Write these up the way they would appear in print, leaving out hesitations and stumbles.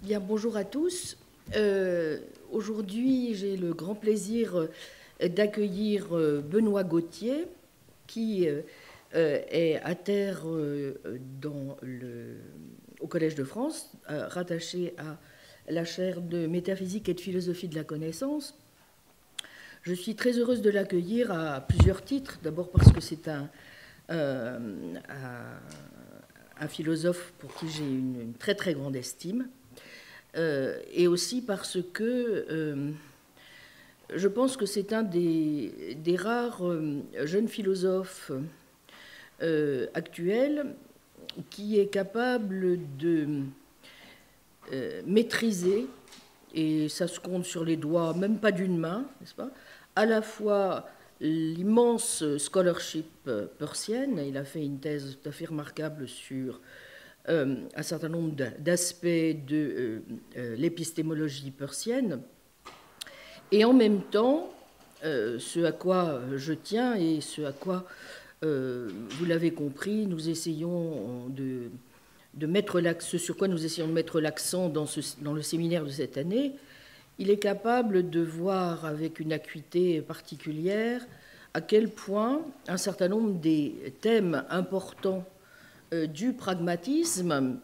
Bien, bonjour à tous. Aujourd'hui, j'ai le grand plaisir d'accueillir Benoît Gauthier, qui est à terre au Collège de France, rattaché à la chaire de métaphysique et de philosophie de la connaissance. Je suis très heureuse de l'accueillir à plusieurs titres. D'abord parce que c'est un philosophe pour qui j'ai une très très grande estime. Et aussi parce que je pense que c'est un des rares jeunes philosophes actuels qui est capable de maîtriser, et ça se compte sur les doigts, même pas d'une main, n'est-ce pas, à la fois l'immense scholarship peirsienne. Il a fait une thèse tout à fait remarquable sur un certain nombre d'aspects de l'épistémologie peirsienne, et en même temps, ce à quoi je tiens et ce à quoi, vous l'avez compris, nous essayons de mettre ce sur quoi nous essayons de mettre l'accent dans le séminaire de cette année. Il est capable de voir avec une acuité particulière à quel point un certain nombre des thèmes importants du pragmatisme,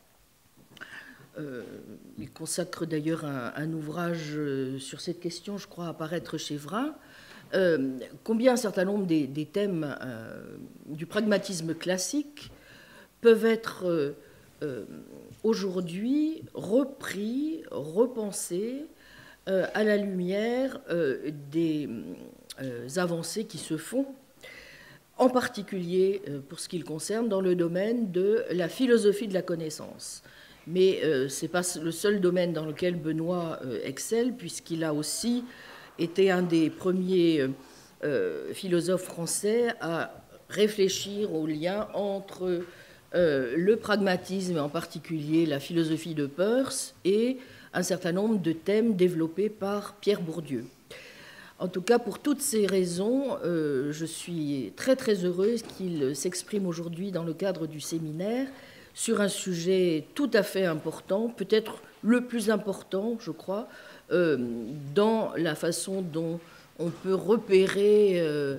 il consacre d'ailleurs un ouvrage sur cette question, je crois, à paraître chez Vrin, combien un certain nombre des thèmes du pragmatisme classique peuvent être aujourd'hui repris, repensés à la lumière des avancées qui se font, en particulier pour ce qui le concerne dans le domaine de la philosophie de la connaissance. Mais ce n'est pas le seul domaine dans lequel Benoît excelle, puisqu'il a aussi été un des premiers philosophes français à réfléchir au lien entre le pragmatisme, en particulier la philosophie de Peirce, et un certain nombre de thèmes développés par Pierre Bourdieu. En tout cas, pour toutes ces raisons, je suis très très heureuse qu'il s'exprime aujourd'hui dans le cadre du séminaire sur un sujet tout à fait important, peut-être le plus important, je crois, dans la façon dont on peut repérer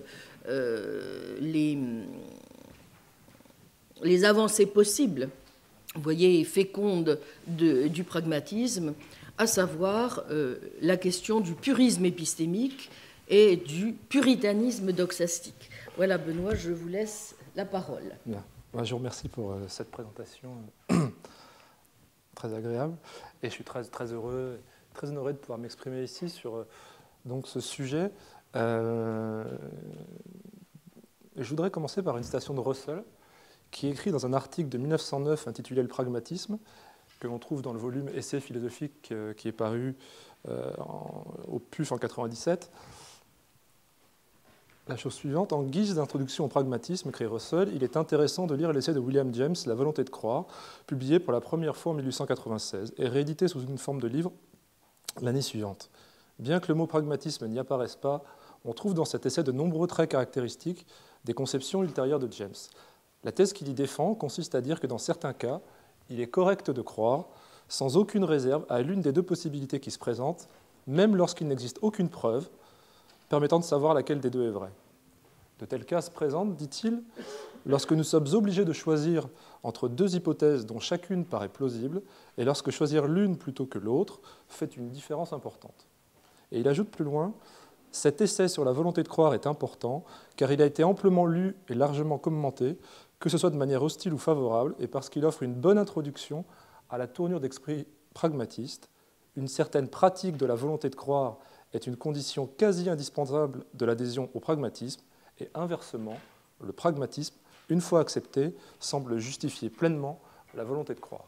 les avancées possibles, vous voyez, fécondes du pragmatisme, à savoir la question du purisme épistémique et du puritanisme doxastique. Voilà, Benoît, je vous laisse la parole. Bien. Je vous remercie pour cette présentation très agréable. Et je suis très, très heureux, très honoré de pouvoir m'exprimer ici sur donc, ce sujet. Je voudrais commencer par une citation de Russell, qui écrit dans un article de 1909 intitulé « Le pragmatisme », que l'on trouve dans le volume « Essai philosophique » qui est paru au PUF en 1997. La chose suivante: en guise d'introduction au pragmatisme, écrit Russell, il est intéressant de lire l'essai de William James, La volonté de croire, publié pour la première fois en 1896 et réédité sous une forme de livre l'année suivante. Bien que le mot pragmatisme n'y apparaisse pas, on trouve dans cet essai de nombreux traits caractéristiques des conceptions ultérieures de James. La thèse qu'il y défend consiste à dire que dans certains cas, il est correct de croire, sans aucune réserve, à l'une des deux possibilités qui se présentent, même lorsqu'il n'existe aucune preuve permettant de savoir laquelle des deux est vraie. De tels cas se présentent, dit-il, lorsque nous sommes obligés de choisir entre deux hypothèses dont chacune paraît plausible, et lorsque choisir l'une plutôt que l'autre fait une différence importante. Et il ajoute plus loin: cet essai sur la volonté de croire est important, car il a été amplement lu et largement commenté, que ce soit de manière hostile ou favorable, et parce qu'il offre une bonne introduction à la tournure d'esprit pragmatiste. Une certaine pratique de la volonté de croire est une condition quasi indispensable de l'adhésion au pragmatisme, et inversement, le pragmatisme, une fois accepté, semble justifier pleinement la volonté de croire.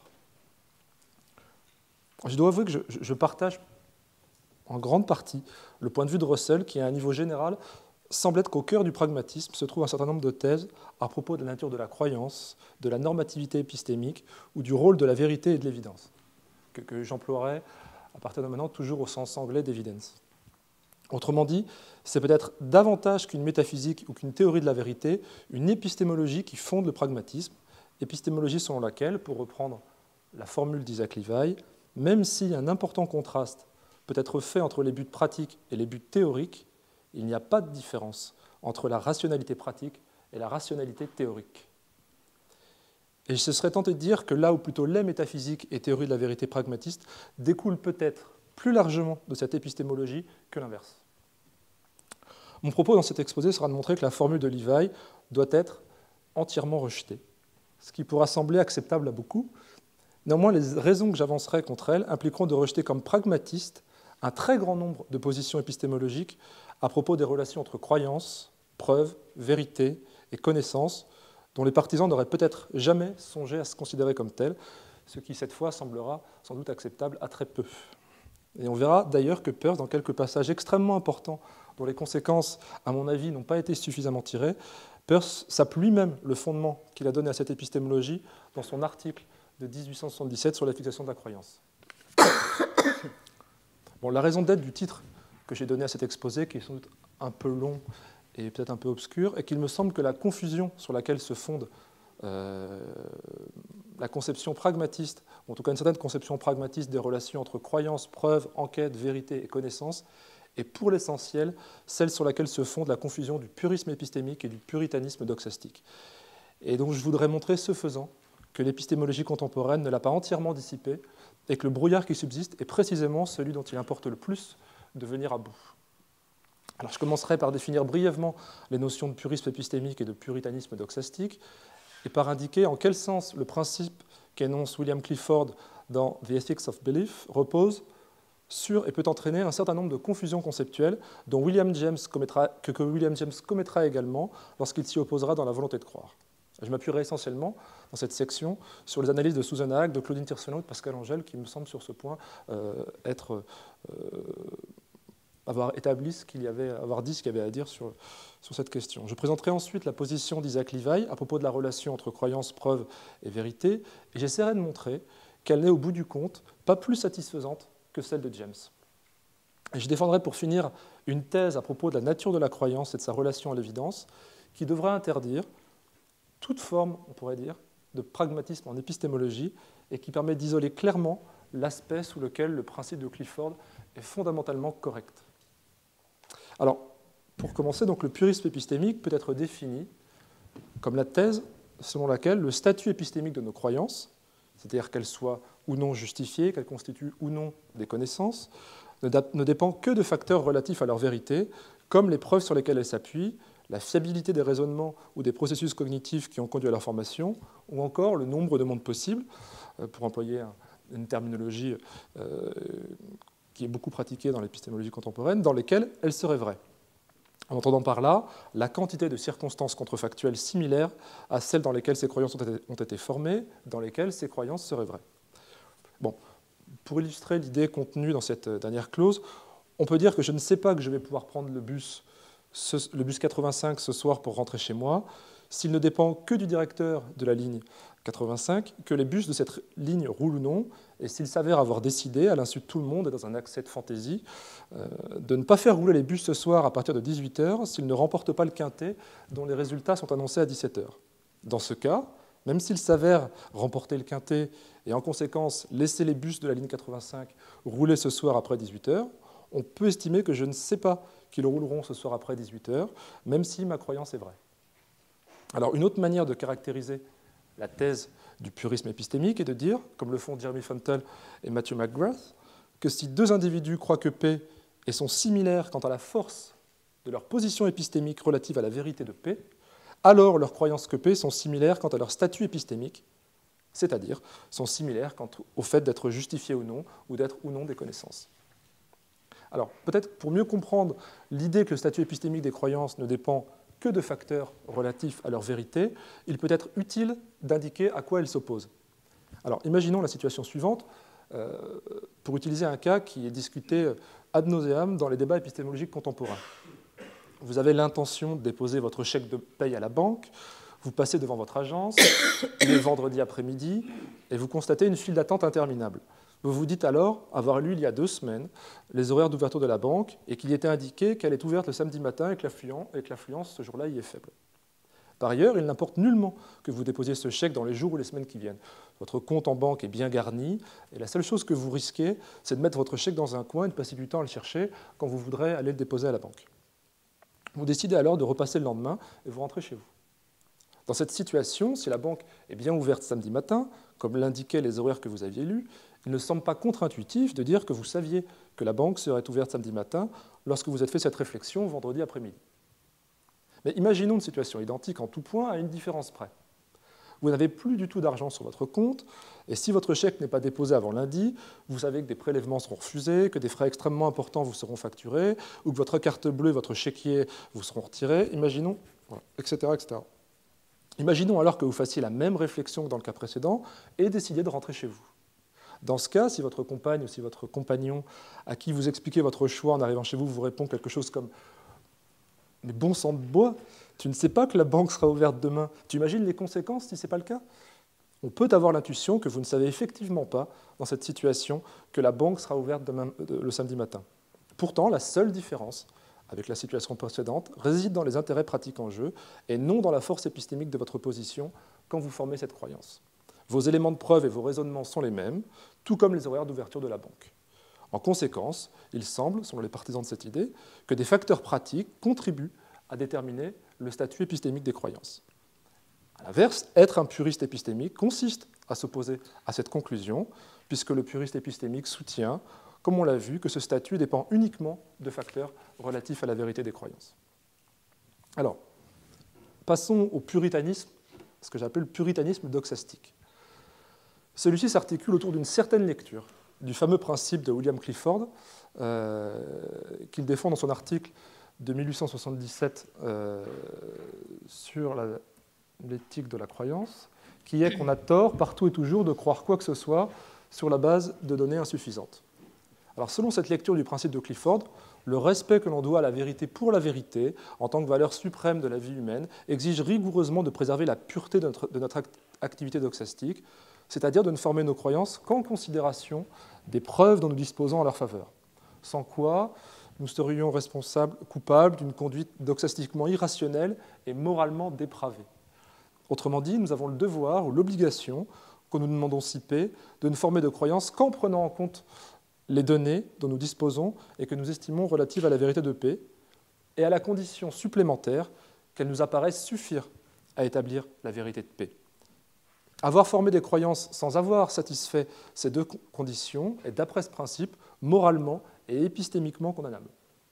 Je dois avouer que je partage en grande partie le point de vue de Russell, qui, à un niveau général, semble être qu'au cœur du pragmatisme se trouve un certain nombre de thèses à propos de la nature de la croyance, de la normativité épistémique ou du rôle de la vérité et de l'évidence, que j'emploierai à partir de maintenant toujours au sens anglais d'evidence. Autrement dit, c'est peut-être davantage qu'une métaphysique ou qu'une théorie de la vérité, une épistémologie qui fonde le pragmatisme, épistémologie selon laquelle, pour reprendre la formule d'Isaac Levi, même si un important contraste peut être fait entre les buts pratiques et les buts théoriques, il n'y a pas de différence entre la rationalité pratique et la rationalité théorique. Et ce serait tenté de dire que là où plutôt les métaphysiques et théorie de la vérité pragmatiste découlent peut-être plus largement de cette épistémologie que l'inverse. Mon propos dans cet exposé sera de montrer que la formule de Levi doit être entièrement rejetée, ce qui pourra sembler acceptable à beaucoup. Néanmoins, les raisons que j'avancerai contre elle impliqueront de rejeter comme pragmatiste un très grand nombre de positions épistémologiques à propos des relations entre croyance, preuve, vérité et connaissance, dont les partisans n'auraient peut-être jamais songé à se considérer comme tels, ce qui cette fois semblera sans doute acceptable à très peu. Et on verra d'ailleurs que Peirce, dans quelques passages extrêmement importants, dont les conséquences, à mon avis, n'ont pas été suffisamment tirées, Peirce sape lui-même le fondement qu'il a donné à cette épistémologie dans son article de 1877 sur la fixation de la croyance. Bon, la raison d'être du titre que j'ai donné à cet exposé, qui est sans doute un peu long et peut-être un peu obscur, est qu'il me semble que la confusion sur laquelle se fonde la conception pragmatiste, ou en tout cas une certaine conception pragmatiste des relations entre croyance, preuve, enquête, vérité et connaissance, est pour l'essentiel celle sur laquelle se fonde la confusion du purisme épistémique et du puritanisme doxastique. Et donc je voudrais montrer, ce faisant, que l'épistémologie contemporaine ne l'a pas entièrement dissipée et que le brouillard qui subsiste est précisément celui dont il importe le plus de venir à bout. Alors je commencerai par définir brièvement les notions de purisme épistémique et de puritanisme doxastique et par indiquer en quel sens le principe qu'énonce William Clifford dans The Ethics of Belief repose sur et peut entraîner un certain nombre de confusions conceptuelles dont William James commettra également lorsqu'il s'y opposera dans La volonté de croire. Je m'appuierai essentiellement dans cette section sur les analyses de Susan Haag, de Claudine Tiercelin et de Pascal Angel, qui me semblent sur ce point avoir dit ce qu'il y avait à dire sur cette question. Je présenterai ensuite la position d'Isaac Levi à propos de la relation entre croyance, preuve et vérité, et j'essaierai de montrer qu'elle n'est au bout du compte pas plus satisfaisante que celle de James. Et je défendrai pour finir une thèse à propos de la nature de la croyance et de sa relation à l'évidence, qui devra interdire toute forme, on pourrait dire, de pragmatisme en épistémologie et qui permet d'isoler clairement l'aspect sous lequel le principe de Clifford est fondamentalement correct. Alors, pour commencer, donc, le purisme épistémique peut être défini comme la thèse selon laquelle le statut épistémique de nos croyances, c'est-à-dire qu'elles soient ou non justifiées, qu'elles constituent ou non des connaissances, ne dépend que de facteurs relatifs à leur vérité, comme les preuves sur lesquelles elles s'appuient, la fiabilité des raisonnements ou des processus cognitifs qui ont conduit à leur formation, ou encore le nombre de mondes possibles, pour employer une terminologie qui est beaucoup pratiquée dans l'épistémologie contemporaine, dans lesquelles elles seraient vraies. En entendant par là la quantité de circonstances contrefactuelles similaires à celles dans lesquelles ces croyances ont été formées, dans lesquelles ces croyances seraient vraies. Bon, pour illustrer l'idée contenue dans cette dernière clause, on peut dire que je ne sais pas que je vais pouvoir prendre le bus 85 ce soir pour rentrer chez moi, s'il ne dépend que du directeur de la ligne 85, que les bus de cette ligne roulent ou non, et s'il s'avère avoir décidé, à l'insu de tout le monde et dans un accès de fantaisie, de ne pas faire rouler les bus ce soir à partir de 18h s'ils ne remportent pas le quintet dont les résultats sont annoncés à 17h. Dans ce cas, même s'il s'avère remporter le quintet et en conséquence laisser les bus de la ligne 85 rouler ce soir après 18h, on peut estimer que je ne sais pas qu'ils rouleront ce soir après 18h, même si ma croyance est vraie. Alors, une autre manière de caractériser la thèse du purisme épistémique est de dire, comme le font Jeremy Fontel et Matthew McGrath, que si deux individus croient que P et sont similaires quant à la force de leur position épistémique relative à la vérité de P, alors leurs croyances que P sont similaires quant à leur statut épistémique, c'est-à-dire sont similaires quant au fait d'être justifiés ou d'être ou non des connaissances. Alors, peut-être pour mieux comprendre l'idée que le statut épistémique des croyances ne dépend que de facteurs relatifs à leur vérité, il peut être utile d'indiquer à quoi elles s'opposent. Alors, imaginons la situation suivante, pour utiliser un cas qui est discuté ad nauseam dans les débats épistémologiques contemporains. Vous avez l'intention de déposer votre chèque de paye à la banque, vous passez devant votre agence, il est vendredi après-midi, et vous constatez une file d'attente interminable. Vous vous dites alors avoir lu il y a 2 semaines les horaires d'ouverture de la banque et qu'il y était indiqué qu'elle est ouverte le samedi matin et que l'affluence ce jour-là y est faible. Par ailleurs, il n'importe nullement que vous déposiez ce chèque dans les jours ou les semaines qui viennent. Votre compte en banque est bien garni, et la seule chose que vous risquez, c'est de mettre votre chèque dans un coin et de passer du temps à le chercher quand vous voudrez aller le déposer à la banque. Vous décidez alors de repasser le lendemain et vous rentrez chez vous. Dans cette situation, si la banque est bien ouverte samedi matin, comme l'indiquaient les horaires que vous aviez lus, il ne semble pas contre-intuitif de dire que vous saviez que la banque serait ouverte samedi matin lorsque vous avez fait cette réflexion vendredi après-midi. Mais imaginons une situation identique en tout point à une différence près. Vous n'avez plus du tout d'argent sur votre compte, et si votre chèque n'est pas déposé avant lundi, vous savez que des prélèvements seront refusés, que des frais extrêmement importants vous seront facturés, ou que votre carte bleue, votre chéquier vous seront retirés, imaginons, voilà, etc., etc. Imaginons alors que vous fassiez la même réflexion que dans le cas précédent et décidiez de rentrer chez vous. Dans ce cas, si votre compagne ou si votre compagnon à qui vous expliquez votre choix en arrivant chez vous vous répond quelque chose comme « Mais bon sang de bois, tu ne sais pas que la banque sera ouverte demain. Tu imagines les conséquences si ce n'est pas le cas ?» On peut avoir l'intuition que vous ne savez effectivement pas, dans cette situation, que la banque sera ouverte le samedi matin. Pourtant, la seule différence avec la situation précédente réside dans les intérêts pratiques en jeu et non dans la force épistémique de votre position quand vous formez cette croyance. Vos éléments de preuve et vos raisonnements sont les mêmes, tout comme les horaires d'ouverture de la banque. En conséquence, il semble, selon les partisans de cette idée, que des facteurs pratiques contribuent à déterminer le statut épistémique des croyances. À l'inverse, être un puriste épistémique consiste à s'opposer à cette conclusion, puisque le puriste épistémique soutient, comme on l'a vu, que ce statut dépend uniquement de facteurs relatifs à la vérité des croyances. Alors, passons au puritanisme, ce que j'appelle le puritanisme doxastique. Celui-ci s'articule autour d'une certaine lecture du fameux principe de William Clifford, qu'il défend dans son article de 1877 sur l'éthique de la croyance, qui est qu'on a tort partout et toujours de croire quoi que ce soit sur la base de données insuffisantes. Alors, selon cette lecture du principe de Clifford, le respect que l'on doit à la vérité pour la vérité, en tant que valeur suprême de la vie humaine, exige rigoureusement de préserver la pureté de notre activité doxastique, c'est-à-dire de ne former nos croyances qu'en considération des preuves dont nous disposons en leur faveur, sans quoi nous serions coupables d'une conduite doxastiquement irrationnelle et moralement dépravée. Autrement dit, nous avons le devoir ou l'obligation, que nous demandons si paix, de ne former de croyances qu'en prenant en compte les données dont nous disposons et que nous estimons relatives à la vérité de paix, et à la condition supplémentaire qu'elles nous apparaissent suffire à établir la vérité de paix. Avoir formé des croyances sans avoir satisfait ces deux conditions est, d'après ce principe, moralement et épistémiquement condamnable.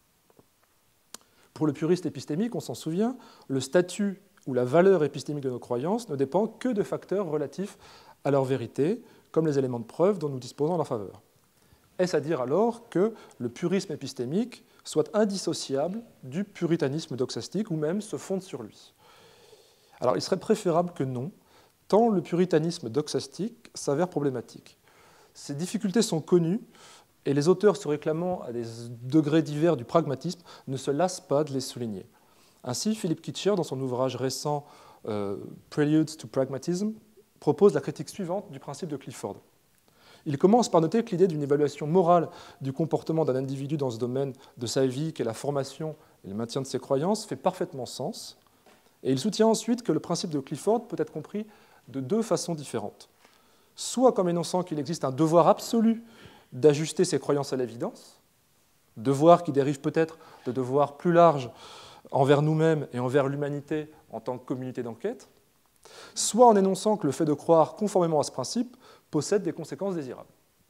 Pour le puriste épistémique, on s'en souvient, le statut ou la valeur épistémique de nos croyances ne dépend que de facteurs relatifs à leur vérité, comme les éléments de preuve dont nous disposons en leur faveur. Est-ce à dire alors que le purisme épistémique soit indissociable du puritanisme doxastique ou même se fonde sur lui? Alors il serait préférable que non, tant le puritanisme doxastique s'avère problématique. Ces difficultés sont connues et les auteurs se réclamant à des degrés divers du pragmatisme ne se lassent pas de les souligner. Ainsi, Philip Kitcher, dans son ouvrage récent Preludes to Pragmatism, propose la critique suivante du principe de Clifford. Il commence par noter que l'idée d'une évaluation morale du comportement d'un individu dans ce domaine de sa vie, qu'est la formation et le maintien de ses croyances, fait parfaitement sens. Et il soutient ensuite que le principe de Clifford peut être compris de deux façons différentes. Soit comme énonçant qu'il existe un devoir absolu d'ajuster ses croyances à l'évidence, devoir qui dérive peut-être de devoirs plus larges envers nous-mêmes et envers l'humanité en tant que communauté d'enquête, soit en énonçant que le fait de croire conformément à ce principe possède des conséquences désirables.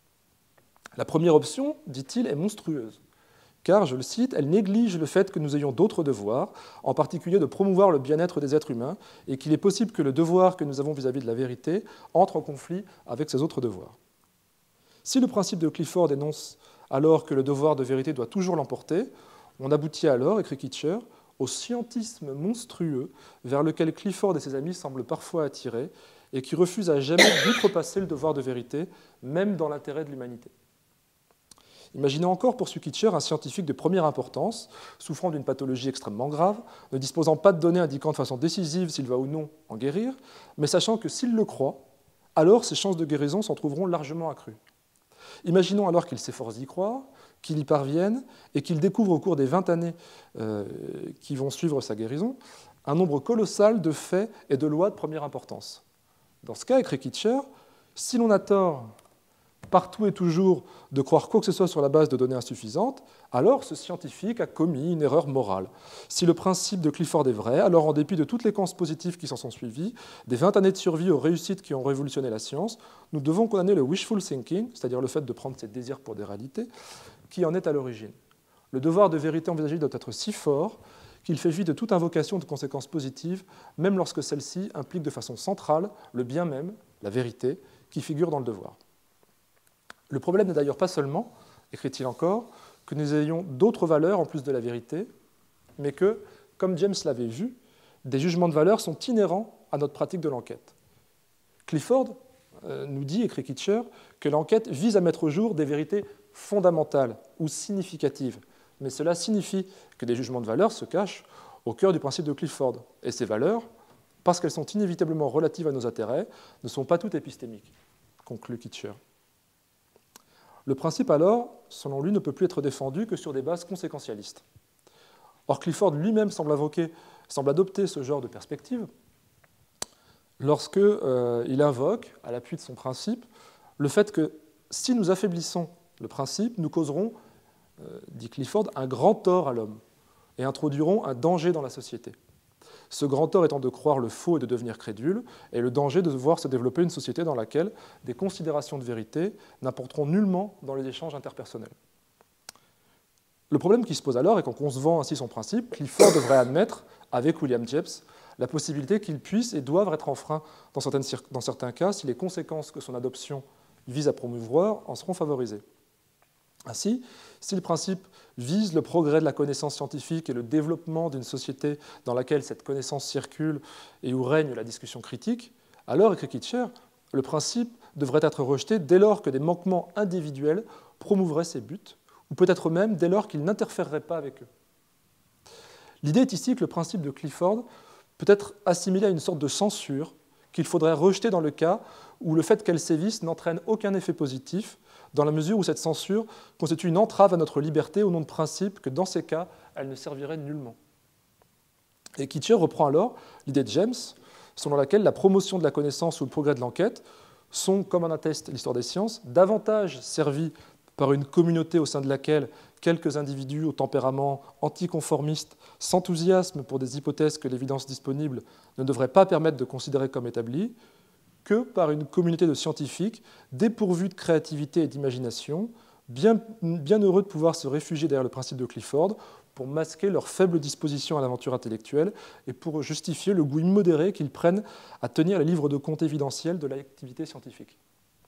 La première option, dit-il, est monstrueuse, car, je le cite, elle néglige le fait que nous ayons d'autres devoirs, en particulier de promouvoir le bien-être des êtres humains, et qu'il est possible que le devoir que nous avons vis-à-vis de la vérité entre en conflit avec ces autres devoirs. Si le principe de Clifford énonce alors que le devoir de vérité doit toujours l'emporter, on aboutit alors, écrit Kitcher, au scientisme monstrueux vers lequel Clifford et ses amis semblent parfois attirer et qui refuse à jamais d'outrepasser le devoir de vérité, même dans l'intérêt de l'humanité. Imaginez encore, poursuit Kitcher, un scientifique de première importance, souffrant d'une pathologie extrêmement grave, ne disposant pas de données indiquant de façon décisive s'il va ou non en guérir, mais sachant que s'il le croit, alors ses chances de guérison s'en trouveront largement accrues. Imaginons alors qu'il s'efforce d'y croire, qu'il y parvienne et qu'il découvre au cours des 20 années qui vont suivre sa guérison un nombre colossal de faits et de lois de première importance. Dans ce cas, écrit Kitcher, si l'on a tort partout et toujours de croire quoi que ce soit sur la base de données insuffisantes, alors ce scientifique a commis une erreur morale. Si le principe de Clifford est vrai, alors en dépit de toutes les conséquences positives qui s'en sont suivies, des 20 années de survie aux réussites qui ont révolutionné la science, nous devons condamner le wishful thinking, c'est-à-dire le fait de prendre ses désirs pour des réalités, qui en est à l'origine. Le devoir de vérité envisagé doit être si fort qu'il fait fi de toute invocation de conséquences positives, même lorsque celle-ci implique de façon centrale le bien même, la vérité, qui figure dans le devoir. Le problème n'est d'ailleurs pas seulement, écrit-il encore, que nous ayons d'autres valeurs en plus de la vérité, mais que, comme James l'avait vu, des jugements de valeur sont inhérents à notre pratique de l'enquête. Clifford nous dit, écrit Kitcher, que l'enquête vise à mettre au jour des vérités fondamentales ou significatives, mais cela signifie que des jugements de valeur se cachent au cœur du principe de Clifford, et ces valeurs, parce qu'elles sont inévitablement relatives à nos intérêts, ne sont pas toutes épistémiques, conclut Kitcher. Le principe, alors, selon lui, ne peut plus être défendu que sur des bases conséquentialistes. Or, Clifford lui-même semble adopter ce genre de perspective lorsqu'il invoque, à l'appui de son principe, le fait que si nous affaiblissons le principe, nous causerons, dit Clifford, un grand tort à l'homme et introduirons un danger dans la société. Ce grand tort étant de croire le faux et de devenir crédule, et le danger de voir se développer une société dans laquelle des considérations de vérité n'apporteront nullement dans les échanges interpersonnels. Le problème qui se pose alors est qu'en concevant ainsi son principe, Clifford devrait admettre, avec William James, la possibilité qu'il puisse et doive être enfreint dans certains cas si les conséquences que son adoption vise à promouvoir en seront favorisées. Ainsi, si le principe vise le progrès de la connaissance scientifique et le développement d'une société dans laquelle cette connaissance circule et où règne la discussion critique, alors, écrit Kitcher, le principe devrait être rejeté dès lors que des manquements individuels promouvraient ces buts, ou peut-être même dès lors qu'ils n'interféreraient pas avec eux. L'idée est ici que le principe de Clifford peut être assimilé à une sorte de censure qu'il faudrait rejeter dans le cas où le fait qu'elle sévisse n'entraîne aucun effet positif, dans la mesure où cette censure constitue une entrave à notre liberté au nom de principe que, dans ces cas, elle ne servirait nullement. Et Kitcher reprend alors l'idée de James, selon laquelle la promotion de la connaissance ou le progrès de l'enquête sont, comme en atteste l'histoire des sciences, davantage servis par une communauté au sein de laquelle quelques individus au tempérament anticonformiste s'enthousiasment pour des hypothèses que l'évidence disponible ne devrait pas permettre de considérer comme établies, que par une communauté de scientifiques dépourvus de créativité et d'imagination, bien heureux de pouvoir se réfugier derrière le principe de Clifford pour masquer leur faible disposition à l'aventure intellectuelle et pour justifier le goût immodéré qu'ils prennent à tenir les livres de compte évidentiels de l'activité scientifique.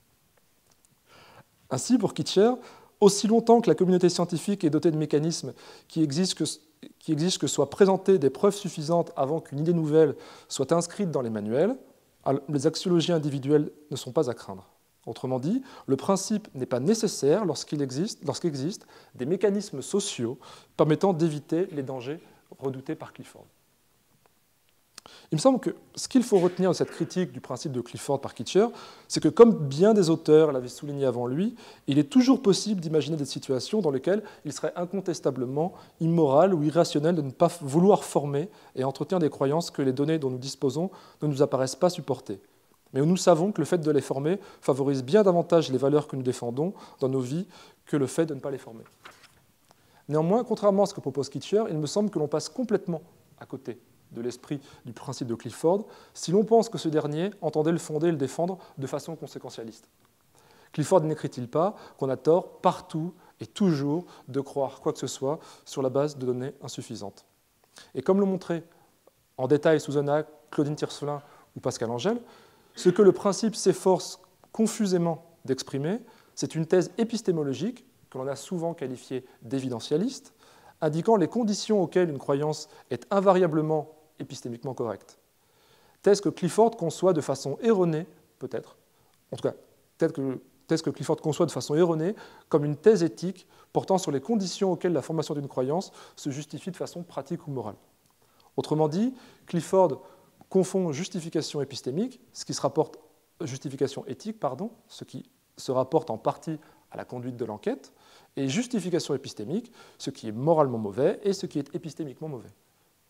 Ainsi, pour Kitcher, aussi longtemps que la communauté scientifique est dotée de mécanismes qui exigent que soient présentées des preuves suffisantes avant qu'une idée nouvelle soit inscrite dans les manuels, les axiologies individuelles ne sont pas à craindre. Autrement dit, le principe n'est pas nécessaire lorsqu'existent des mécanismes sociaux permettant d'éviter les dangers redoutés par Clifford. Il me semble que ce qu'il faut retenir de cette critique du principe de Clifford par Kitcher, c'est que, comme bien des auteurs l'avaient souligné avant lui, il est toujours possible d'imaginer des situations dans lesquelles il serait incontestablement immoral ou irrationnel de ne pas vouloir former et entretenir des croyances que les données dont nous disposons ne nous apparaissent pas supporter, mais où nous savons que le fait de les former favorise bien davantage les valeurs que nous défendons dans nos vies que le fait de ne pas les former. Néanmoins, contrairement à ce que propose Kitcher, il me semble que l'on passe complètement à côté de l'esprit du principe de Clifford, si l'on pense que ce dernier entendait le fonder et le défendre de façon conséquentialiste. Clifford n'écrit-il pas qu'on a tort partout et toujours de croire quoi que ce soit sur la base de données insuffisantes. Et comme l'ont montré en détail Susanna, Claudine Tiercelin ou Pascal Angèle, ce que le principe s'efforce confusément d'exprimer, c'est une thèse épistémologique que l'on a souvent qualifiée d'évidentialiste, indiquant les conditions auxquelles une croyance est invariablement épistémiquement correcte. Thèse que Clifford conçoit de façon erronée, peut-être, en tout cas, thèse que Clifford conçoit de façon erronée comme une thèse éthique portant sur les conditions auxquelles la formation d'une croyance se justifie de façon pratique ou morale. Autrement dit, Clifford confond justification épistémique, justification éthique, ce qui se rapporte en partie à la conduite de l'enquête, et justification épistémique, ce qui est moralement mauvais et ce qui est épistémiquement mauvais.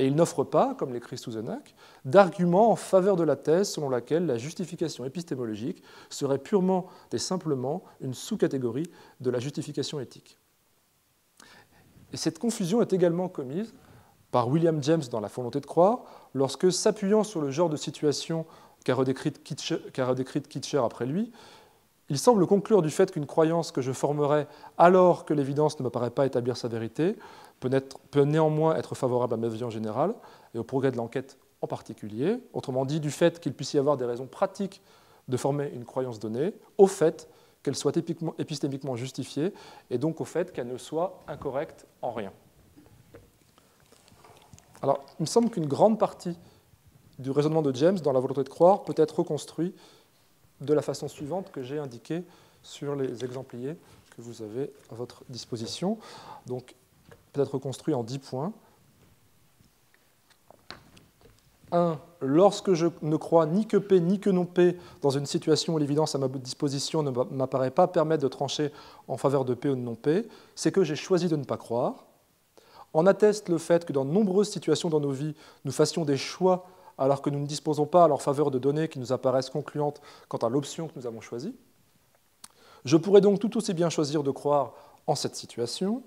Et il n'offre pas, comme l'écrit Souzenac, d'argument en faveur de la thèse selon laquelle la justification épistémologique serait purement et simplement une sous-catégorie de la justification éthique. Et cette confusion est également commise par William James dans La volonté de croire, lorsque, s'appuyant sur le genre de situation qu'a redécrite Kitcher après lui, il semble conclure du fait qu'une croyance que je formerais alors que l'évidence ne me paraît pas établir sa vérité peut néanmoins être favorable à ma vision générale et au progrès de l'enquête en particulier, autrement dit du fait qu'il puisse y avoir des raisons pratiques de former une croyance donnée, au fait qu'elle soit épistémiquement justifiée et donc au fait qu'elle ne soit incorrecte en rien. Alors, il me semble qu'une grande partie du raisonnement de James dans La volonté de croire peut être reconstruit de la façon suivante que j'ai indiquée sur les exempliers que vous avez à votre disposition. Donc, peut-être reconstruit en 10 points. 1. Lorsque je ne crois ni que P ni que non P dans une situation où l'évidence à ma disposition ne m'apparaît pas permettre de trancher en faveur de P ou de non P, c'est que j'ai choisi de ne pas croire. En atteste le fait que dans de nombreuses situations dans nos vies, nous fassions des choix alors que nous ne disposons pas à leur faveur de données qui nous apparaissent concluantes quant à l'option que nous avons choisie. Je pourrais donc tout aussi bien choisir de croire en cette situation.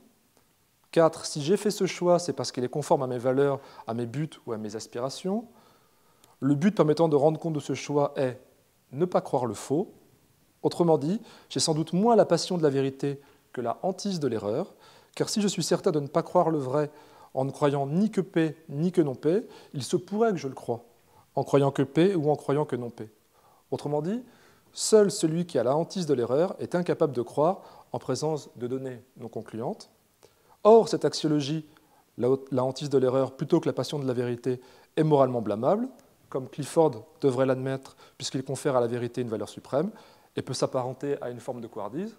4. Si j'ai fait ce choix, c'est parce qu'il est conforme à mes valeurs, à mes buts ou à mes aspirations. Le but permettant de rendre compte de ce choix est ne pas croire le faux. Autrement dit, j'ai sans doute moins la passion de la vérité que la hantise de l'erreur, car si je suis certain de ne pas croire le vrai en ne croyant ni que P ni que non P, il se pourrait que je le croie, en croyant que P ou en croyant que non P. Autrement dit, seul celui qui a la hantise de l'erreur est incapable de croire en présence de données non concluantes. Or, cette axiologie, la hantise de l'erreur plutôt que la passion de la vérité, est moralement blâmable, comme Clifford devrait l'admettre puisqu'il confère à la vérité une valeur suprême et peut s'apparenter à une forme de couardise.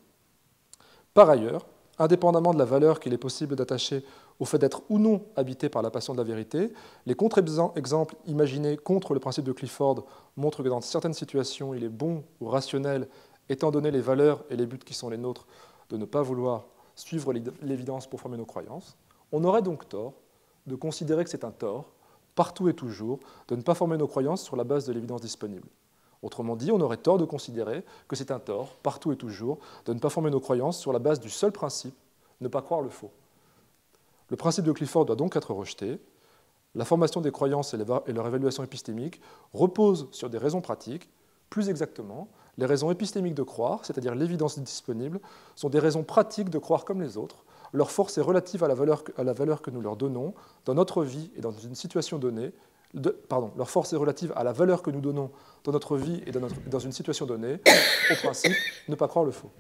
Par ailleurs, indépendamment de la valeur qu'il est possible d'attacher au fait d'être ou non habité par la passion de la vérité, les contre-exemples imaginés contre le principe de Clifford montrent que dans certaines situations, il est bon ou rationnel, étant donné les valeurs et les buts qui sont les nôtres, de ne pas vouloir suivre l'évidence pour former nos croyances. On aurait donc tort de considérer que c'est un tort, partout et toujours, de ne pas former nos croyances sur la base de l'évidence disponible. Autrement dit, on aurait tort de considérer que c'est un tort, partout et toujours, de ne pas former nos croyances sur la base du seul principe, ne pas croire le faux. Le principe de Clifford doit donc être rejeté. La formation des croyances et leur évaluation épistémique reposent sur des raisons pratiques. Plus exactement, les raisons épistémiques de croire, c'est-à-dire l'évidence disponible, sont des raisons pratiques de croire comme les autres. Leur force est relative à la valeur que nous leur donnons dans notre vie et dans une situation donnée. Leur force est relative à la valeur que nous donnons dans notre vie et dans une situation donnée, au principe, ne pas croire le faux.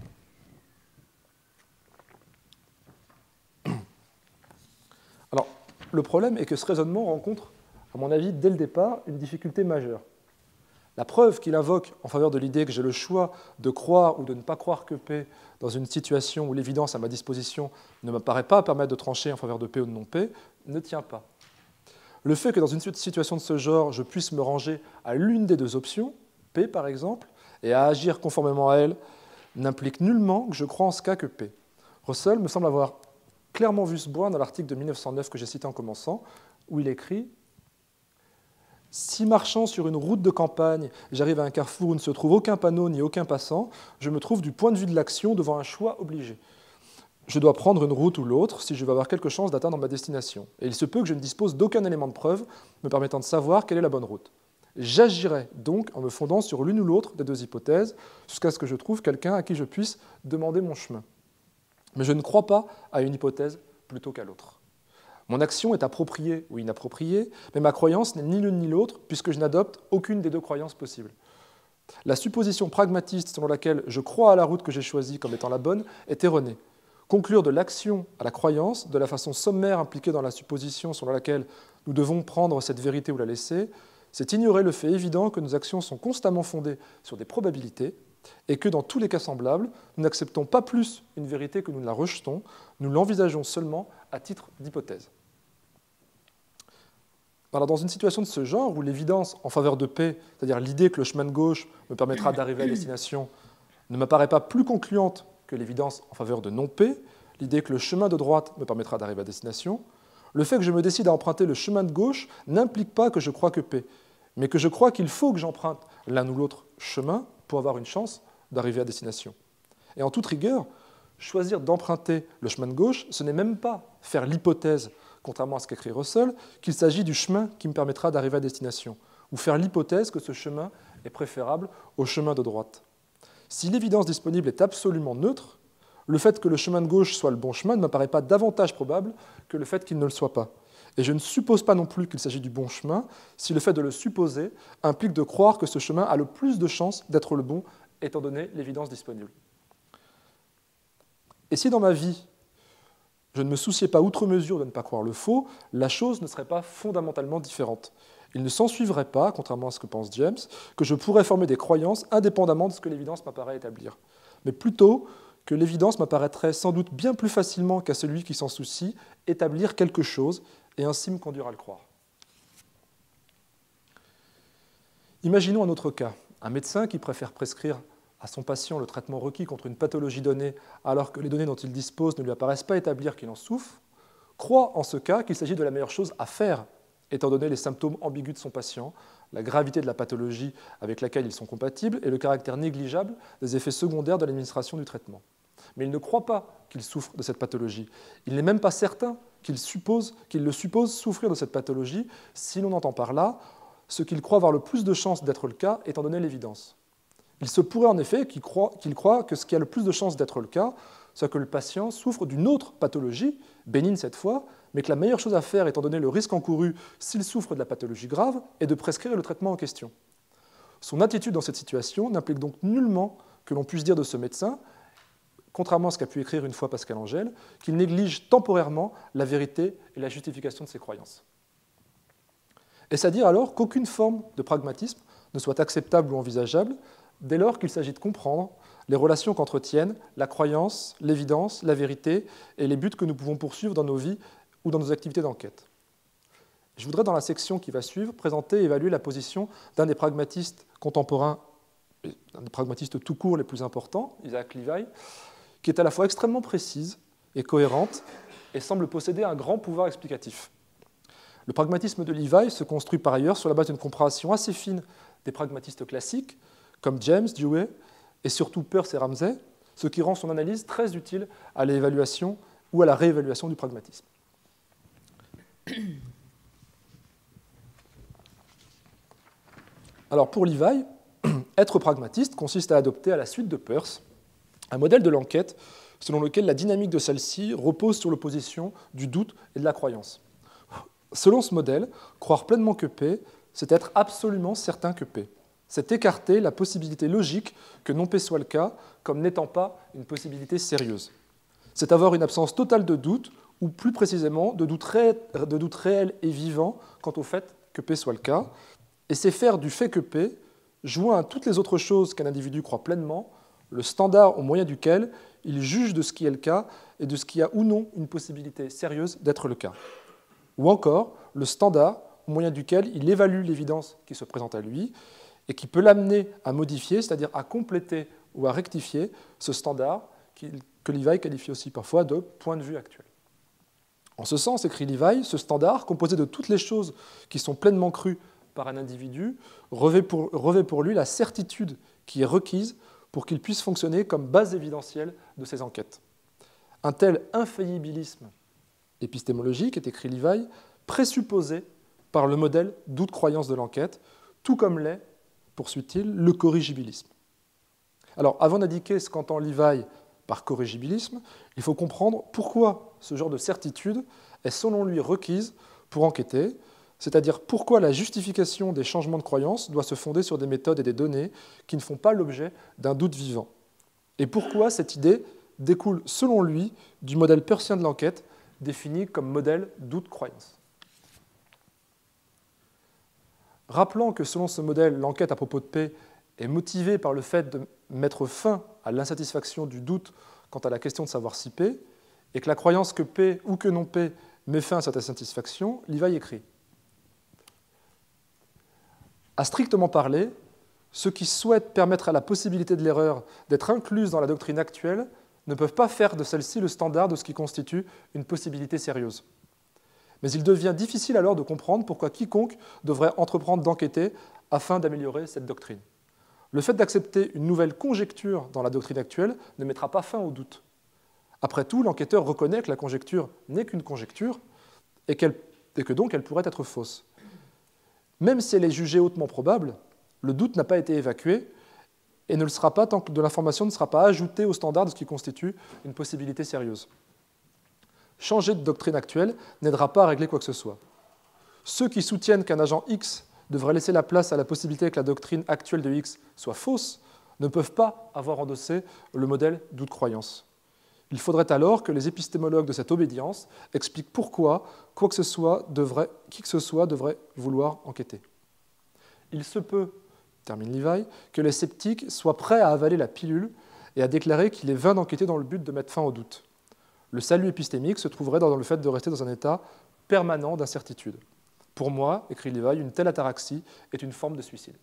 Alors, le problème est que ce raisonnement rencontre, à mon avis, dès le départ, une difficulté majeure. La preuve qu'il invoque en faveur de l'idée que j'ai le choix de croire ou de ne pas croire que P dans une situation où l'évidence à ma disposition ne me paraît pas permettre de trancher en faveur de P ou de non P ne tient pas. Le fait que dans une situation de ce genre, je puisse me ranger à l'une des deux options, P par exemple, et à agir conformément à elle, n'implique nullement que je crois en ce cas que P. Russell me semble avoir clairement vu ce point dans l'article de 1909 que j'ai cité en commençant, où il écrit « Si marchant sur une route de campagne, j'arrive à un carrefour où ne se trouve aucun panneau ni aucun passant, je me trouve du point de vue de l'action devant un choix obligé. Je dois prendre une route ou l'autre si je veux avoir quelque chance d'atteindre ma destination. Et il se peut que je ne dispose d'aucun élément de preuve me permettant de savoir quelle est la bonne route. J'agirai donc en me fondant sur l'une ou l'autre des deux hypothèses jusqu'à ce que je trouve quelqu'un à qui je puisse demander mon chemin. Mais je ne crois pas à une hypothèse plutôt qu'à l'autre. Mon action est appropriée ou inappropriée, mais ma croyance n'est ni l'une ni l'autre puisque je n'adopte aucune des deux croyances possibles. La supposition pragmatiste selon laquelle je crois à la route que j'ai choisie comme étant la bonne est erronée. Conclure de l'action à la croyance, de la façon sommaire impliquée dans la supposition selon laquelle nous devons prendre cette vérité ou la laisser, c'est ignorer le fait évident que nos actions sont constamment fondées sur des probabilités et que dans tous les cas semblables, nous n'acceptons pas plus une vérité que nous ne la rejetons, nous l'envisageons seulement à titre d'hypothèse. Alors, dans une situation de ce genre, où l'évidence en faveur de P, c'est-à-dire l'idée que le chemin de gauche me permettra d'arriver à destination, ne m'apparaît pas plus concluante que l'évidence en faveur de non P, l'idée que le chemin de droite me permettra d'arriver à destination, Le fait que je me décide à emprunter le chemin de gauche n'implique pas que je crois que P, mais que je crois qu'il faut que j'emprunte l'un ou l'autre chemin pour avoir une chance d'arriver à destination. Et en toute rigueur, choisir d'emprunter le chemin de gauche, ce n'est même pas faire l'hypothèse, contrairement à ce qu'écrit Russell, qu'il s'agit du chemin qui me permettra d'arriver à destination, ou faire l'hypothèse que ce chemin est préférable au chemin de droite. Si l'évidence disponible est absolument neutre, le fait que le chemin de gauche soit le bon chemin ne m'apparaît pas davantage probable que le fait qu'il ne le soit pas. Et je ne suppose pas non plus qu'il s'agit du bon chemin si le fait de le supposer implique de croire que ce chemin a le plus de chances d'être le bon, étant donné l'évidence disponible. Et si dans ma vie, je ne me souciais pas outre mesure de ne pas croire le faux, la chose ne serait pas fondamentalement différente. Il ne s'ensuivrait pas, contrairement à ce que pense James, que je pourrais former des croyances indépendamment de ce que l'évidence m'apparaît établir, mais plutôt que l'évidence m'apparaîtrait sans doute bien plus facilement qu'à celui qui s'en soucie établir quelque chose et ainsi me conduire à le croire. Imaginons un autre cas, un médecin qui préfère prescrire à son patient le traitement requis contre une pathologie donnée alors que les données dont il dispose ne lui apparaissent pas établir qu'il en souffre, croit en ce cas qu'il s'agit de la meilleure chose à faire, étant donné les symptômes ambigus de son patient, la gravité de la pathologie avec laquelle ils sont compatibles et le caractère négligeable des effets secondaires de l'administration du traitement. Mais il ne croit pas qu'il souffre de cette pathologie. Il n'est même pas certain qu'il le suppose souffrir de cette pathologie si l'on entend par là ce qu'il croit avoir le plus de chances d'être le cas, étant donné l'évidence. Il se pourrait en effet qu'il croit que ce qui a le plus de chances d'être le cas, c'est que le patient souffre d'une autre pathologie, bénigne cette fois, mais que la meilleure chose à faire, étant donné le risque encouru s'il souffre de la pathologie grave, est de prescrire le traitement en question. Son attitude dans cette situation n'implique donc nullement que l'on puisse dire de ce médecin, contrairement à ce qu'a pu écrire une fois Pascal Angèle, qu'il néglige temporairement la vérité et la justification de ses croyances. Est-ce à dire alors qu'aucune forme de pragmatisme ne soit acceptable ou envisageable dès lors qu'il s'agit de comprendre les relations qu'entretiennent la croyance, l'évidence, la vérité et les buts que nous pouvons poursuivre dans nos vies ou dans nos activités d'enquête. Je voudrais, dans la section qui va suivre, présenter et évaluer la position d'un des pragmatistes contemporains, un des pragmatistes tout court les plus importants, Isaac Levi, qui est à la fois extrêmement précise et cohérente et semble posséder un grand pouvoir explicatif. Le pragmatisme de Levi se construit par ailleurs sur la base d'une compréhension assez fine des pragmatistes classiques, comme James, Dewey, et surtout Peirce et Ramsay, ce qui rend son analyse très utile à l'évaluation ou à la réévaluation du pragmatisme. Alors pour Levi, être pragmatiste consiste à adopter à la suite de Peirce un modèle de l'enquête selon lequel la dynamique de celle-ci repose sur l'opposition du doute et de la croyance. Selon ce modèle, croire pleinement que P, c'est être absolument certain que P. C'est écarter la possibilité logique que non P soit le cas comme n'étant pas une possibilité sérieuse. C'est avoir une absence totale de doute, ou plus précisément de doute réel et vivant quant au fait que P soit le cas, et c'est faire du fait que P, joint à toutes les autres choses qu'un individu croit pleinement, le standard au moyen duquel il juge de ce qui est le cas et de ce qui a ou non une possibilité sérieuse d'être le cas. Ou encore, le standard au moyen duquel il évalue l'évidence qui se présente à lui et qui peut l'amener à modifier, c'est-à-dire à compléter ou à rectifier ce standard que Levi qualifie aussi parfois de point de vue actuel. En ce sens, écrit Levi, ce standard, composé de toutes les choses qui sont pleinement crues par un individu, revêt pour lui la certitude qui est requise pour qu'il puisse fonctionner comme base évidentielle de ses enquêtes. Un tel infaillibilisme épistémologique, est écrit Levi, présupposé par le modèle doute-croyance de l'enquête, tout comme l'est, poursuit-il, le corrigibilisme. Alors, avant d'indiquer ce qu'entend Levi par corrigibilisme, il faut comprendre pourquoi ce genre de certitude est selon lui requise pour enquêter, c'est-à-dire pourquoi la justification des changements de croyance doit se fonder sur des méthodes et des données qui ne font pas l'objet d'un doute vivant, et pourquoi cette idée découle, selon lui, du modèle peircien de l'enquête, défini comme modèle doute-croyance. Rappelant que selon ce modèle, l'enquête à propos de P est motivée par le fait de mettre fin à l'insatisfaction du doute quant à la question de savoir si P, et que la croyance que P ou que non P met fin à cette insatisfaction, Levi écrit « À strictement parler, ceux qui souhaitent permettre à la possibilité de l'erreur d'être incluse dans la doctrine actuelle ne peuvent pas faire de celle-ci le standard de ce qui constitue une possibilité sérieuse. Mais il devient difficile alors de comprendre pourquoi quiconque devrait entreprendre d'enquêter afin d'améliorer cette doctrine. Le fait d'accepter une nouvelle conjecture dans la doctrine actuelle ne mettra pas fin au doute. Après tout, l'enquêteur reconnaît que la conjecture n'est qu'une conjecture et que donc elle pourrait être fausse. Même si elle est jugée hautement probable, le doute n'a pas été évacué et ne le sera pas tant que de l'information ne sera pas ajoutée au standard de ce qui constitue une possibilité sérieuse. Changer de doctrine actuelle n'aidera pas à régler quoi que ce soit. Ceux qui soutiennent qu'un agent X devrait laisser la place à la possibilité que la doctrine actuelle de X soit fausse ne peuvent pas avoir endossé le modèle doute-croyance. Il faudrait alors que les épistémologues de cette obédience expliquent pourquoi qui que ce soit devrait vouloir enquêter. Il se peut, termine Levi, que les sceptiques soient prêts à avaler la pilule et à déclarer qu'il est vain d'enquêter dans le but de mettre fin au doute. Le salut épistémique se trouverait dans le fait de rester dans un état permanent d'incertitude. Pour moi, écrit Levi, une telle ataraxie est une forme de suicide.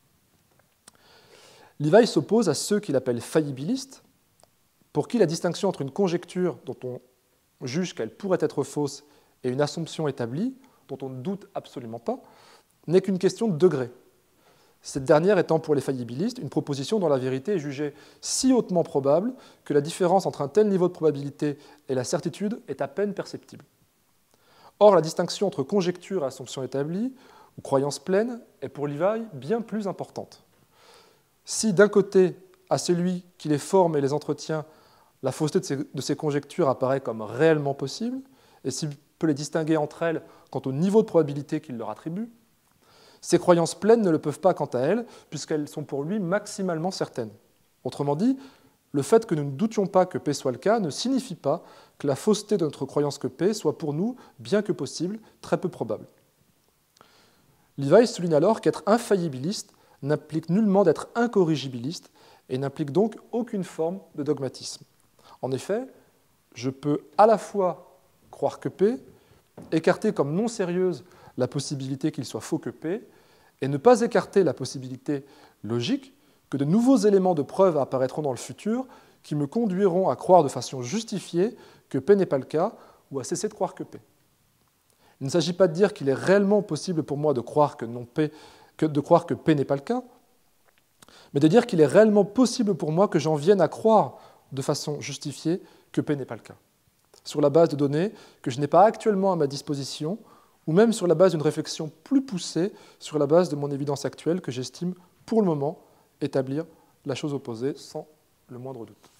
Levi s'oppose à ceux qu'il appelle faillibilistes, pour qui la distinction entre une conjecture dont on juge qu'elle pourrait être fausse et une assumption établie, dont on ne doute absolument pas, n'est qu'une question de degré. Cette dernière étant pour les faillibilistes une proposition dont la vérité est jugée si hautement probable que la différence entre un tel niveau de probabilité et la certitude est à peine perceptible. Or, la distinction entre conjecture et assumption établie, ou croyance pleine, est pour Levi bien plus importante. Si, d'un côté, à celui qui les forme et les entretient, la fausseté de ces conjectures apparaît comme réellement possible, et s'il peut les distinguer entre elles quant au niveau de probabilité qu'il leur attribue, ces croyances pleines ne le peuvent pas quant à elles, puisqu'elles sont pour lui maximalement certaines. Autrement dit, le fait que nous ne doutions pas que P soit le cas ne signifie pas que la fausseté de notre croyance que P soit pour nous, bien que possible, très peu probable. Levi souligne alors qu'être infaillibiliste n'implique nullement d'être incorrigibiliste et n'implique donc aucune forme de dogmatisme. En effet, je peux à la fois croire que P, écarter comme non sérieuse la possibilité qu'il soit faux que P, et ne pas écarter la possibilité logique que de nouveaux éléments de preuve apparaîtront dans le futur qui me conduiront à croire de façon justifiée que P n'est pas le cas ou à cesser de croire que P. Il ne s'agit pas de dire qu'il est réellement possible pour moi de croire que P n'est pas le cas, mais de dire qu'il est réellement possible pour moi que j'en vienne à croire de façon justifiée que P n'est pas le cas, sur la base de données que je n'ai pas actuellement à ma disposition, ou même sur la base d'une réflexion plus poussée sur la base de mon évidence actuelle que j'estime, pour le moment, établir la chose opposée sans le moindre doute.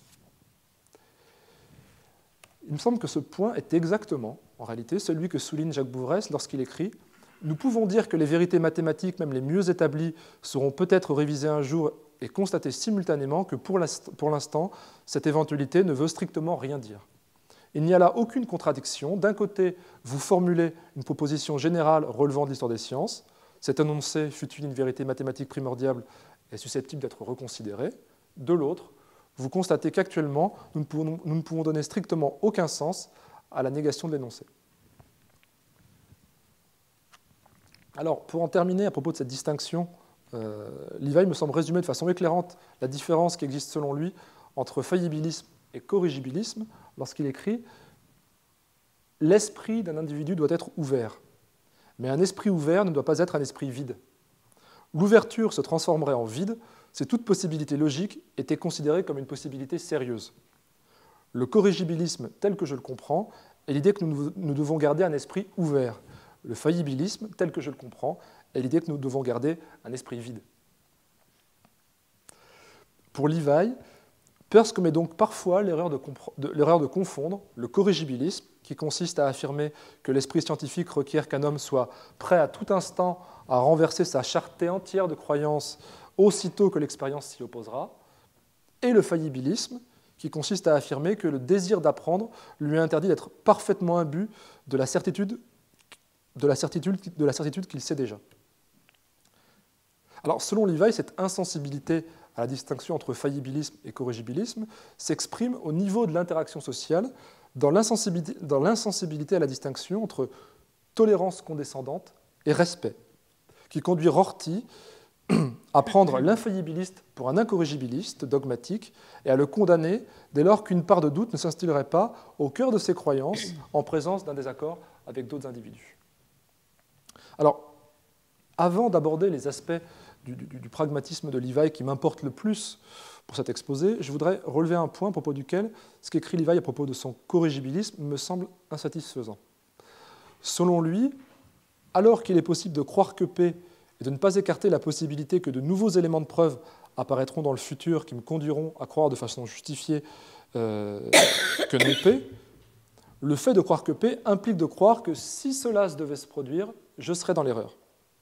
Il me semble que ce point est exactement, en réalité, celui que souligne Jacques Bouvresse lorsqu'il écrit « Nous pouvons dire que les vérités mathématiques, même les mieux établies, seront peut-être révisées un jour et constater simultanément que pour l'instant, cette éventualité ne veut strictement rien dire. Il n'y a là aucune contradiction. D'un côté, vous formulez une proposition générale relevant de l'histoire des sciences. Cet énoncé, fût-il une vérité mathématique primordiale, est susceptible d'être reconsidéré. De l'autre, vous constatez qu'actuellement, nous ne pouvons donner strictement aucun sens à la négation de l'énoncé. Alors, pour en terminer à propos de cette distinction, Levi me semble résumer de façon éclairante la différence qui existe selon lui entre faillibilisme et corrigibilisme lorsqu'il écrit « L'esprit d'un individu doit être ouvert, mais un esprit ouvert ne doit pas être un esprit vide. L'ouverture se transformerait en vide si toute possibilité logique était considérée comme une possibilité sérieuse. Le corrigibilisme, tel que je le comprends, est l'idée que nous devons garder un esprit ouvert. Le faillibilisme, tel que je le comprends, est l'idée que nous devons garder un esprit vide. » Pour Levi, Peirce commet donc parfois l'erreur de confondre le corrigibilisme, qui consiste à affirmer que l'esprit scientifique requiert qu'un homme soit prêt à tout instant à renverser sa charreté entière de croyances aussitôt que l'expérience s'y opposera, et le faillibilisme, qui consiste à affirmer que le désir d'apprendre lui interdit d'être parfaitement imbu de la certitude qu'il sait déjà. Alors, selon Levi, cette insensibilité à la distinction entre faillibilisme et corrigibilisme s'exprime au niveau de l'interaction sociale, dans l'insensibilité à la distinction entre tolérance condescendante et respect, qui conduit Rorty à prendre l'infaillibiliste pour un incorrigibiliste dogmatique et à le condamner dès lors qu'une part de doute ne s'instillerait pas au cœur de ses croyances en présence d'un désaccord avec d'autres individus. Alors, avant d'aborder les aspects du pragmatisme de Levi qui m'importent le plus pour cet exposé, je voudrais relever un point à propos duquel ce qu'écrit Levi à propos de son corrigibilisme me semble insatisfaisant. Selon lui, alors qu'il est possible de croire que P et de ne pas écarter la possibilité que de nouveaux éléments de preuve apparaîtront dans le futur qui me conduiront à croire de façon justifiée que non P, le fait de croire que P implique de croire que si cela devait se produire, je serais dans l'erreur.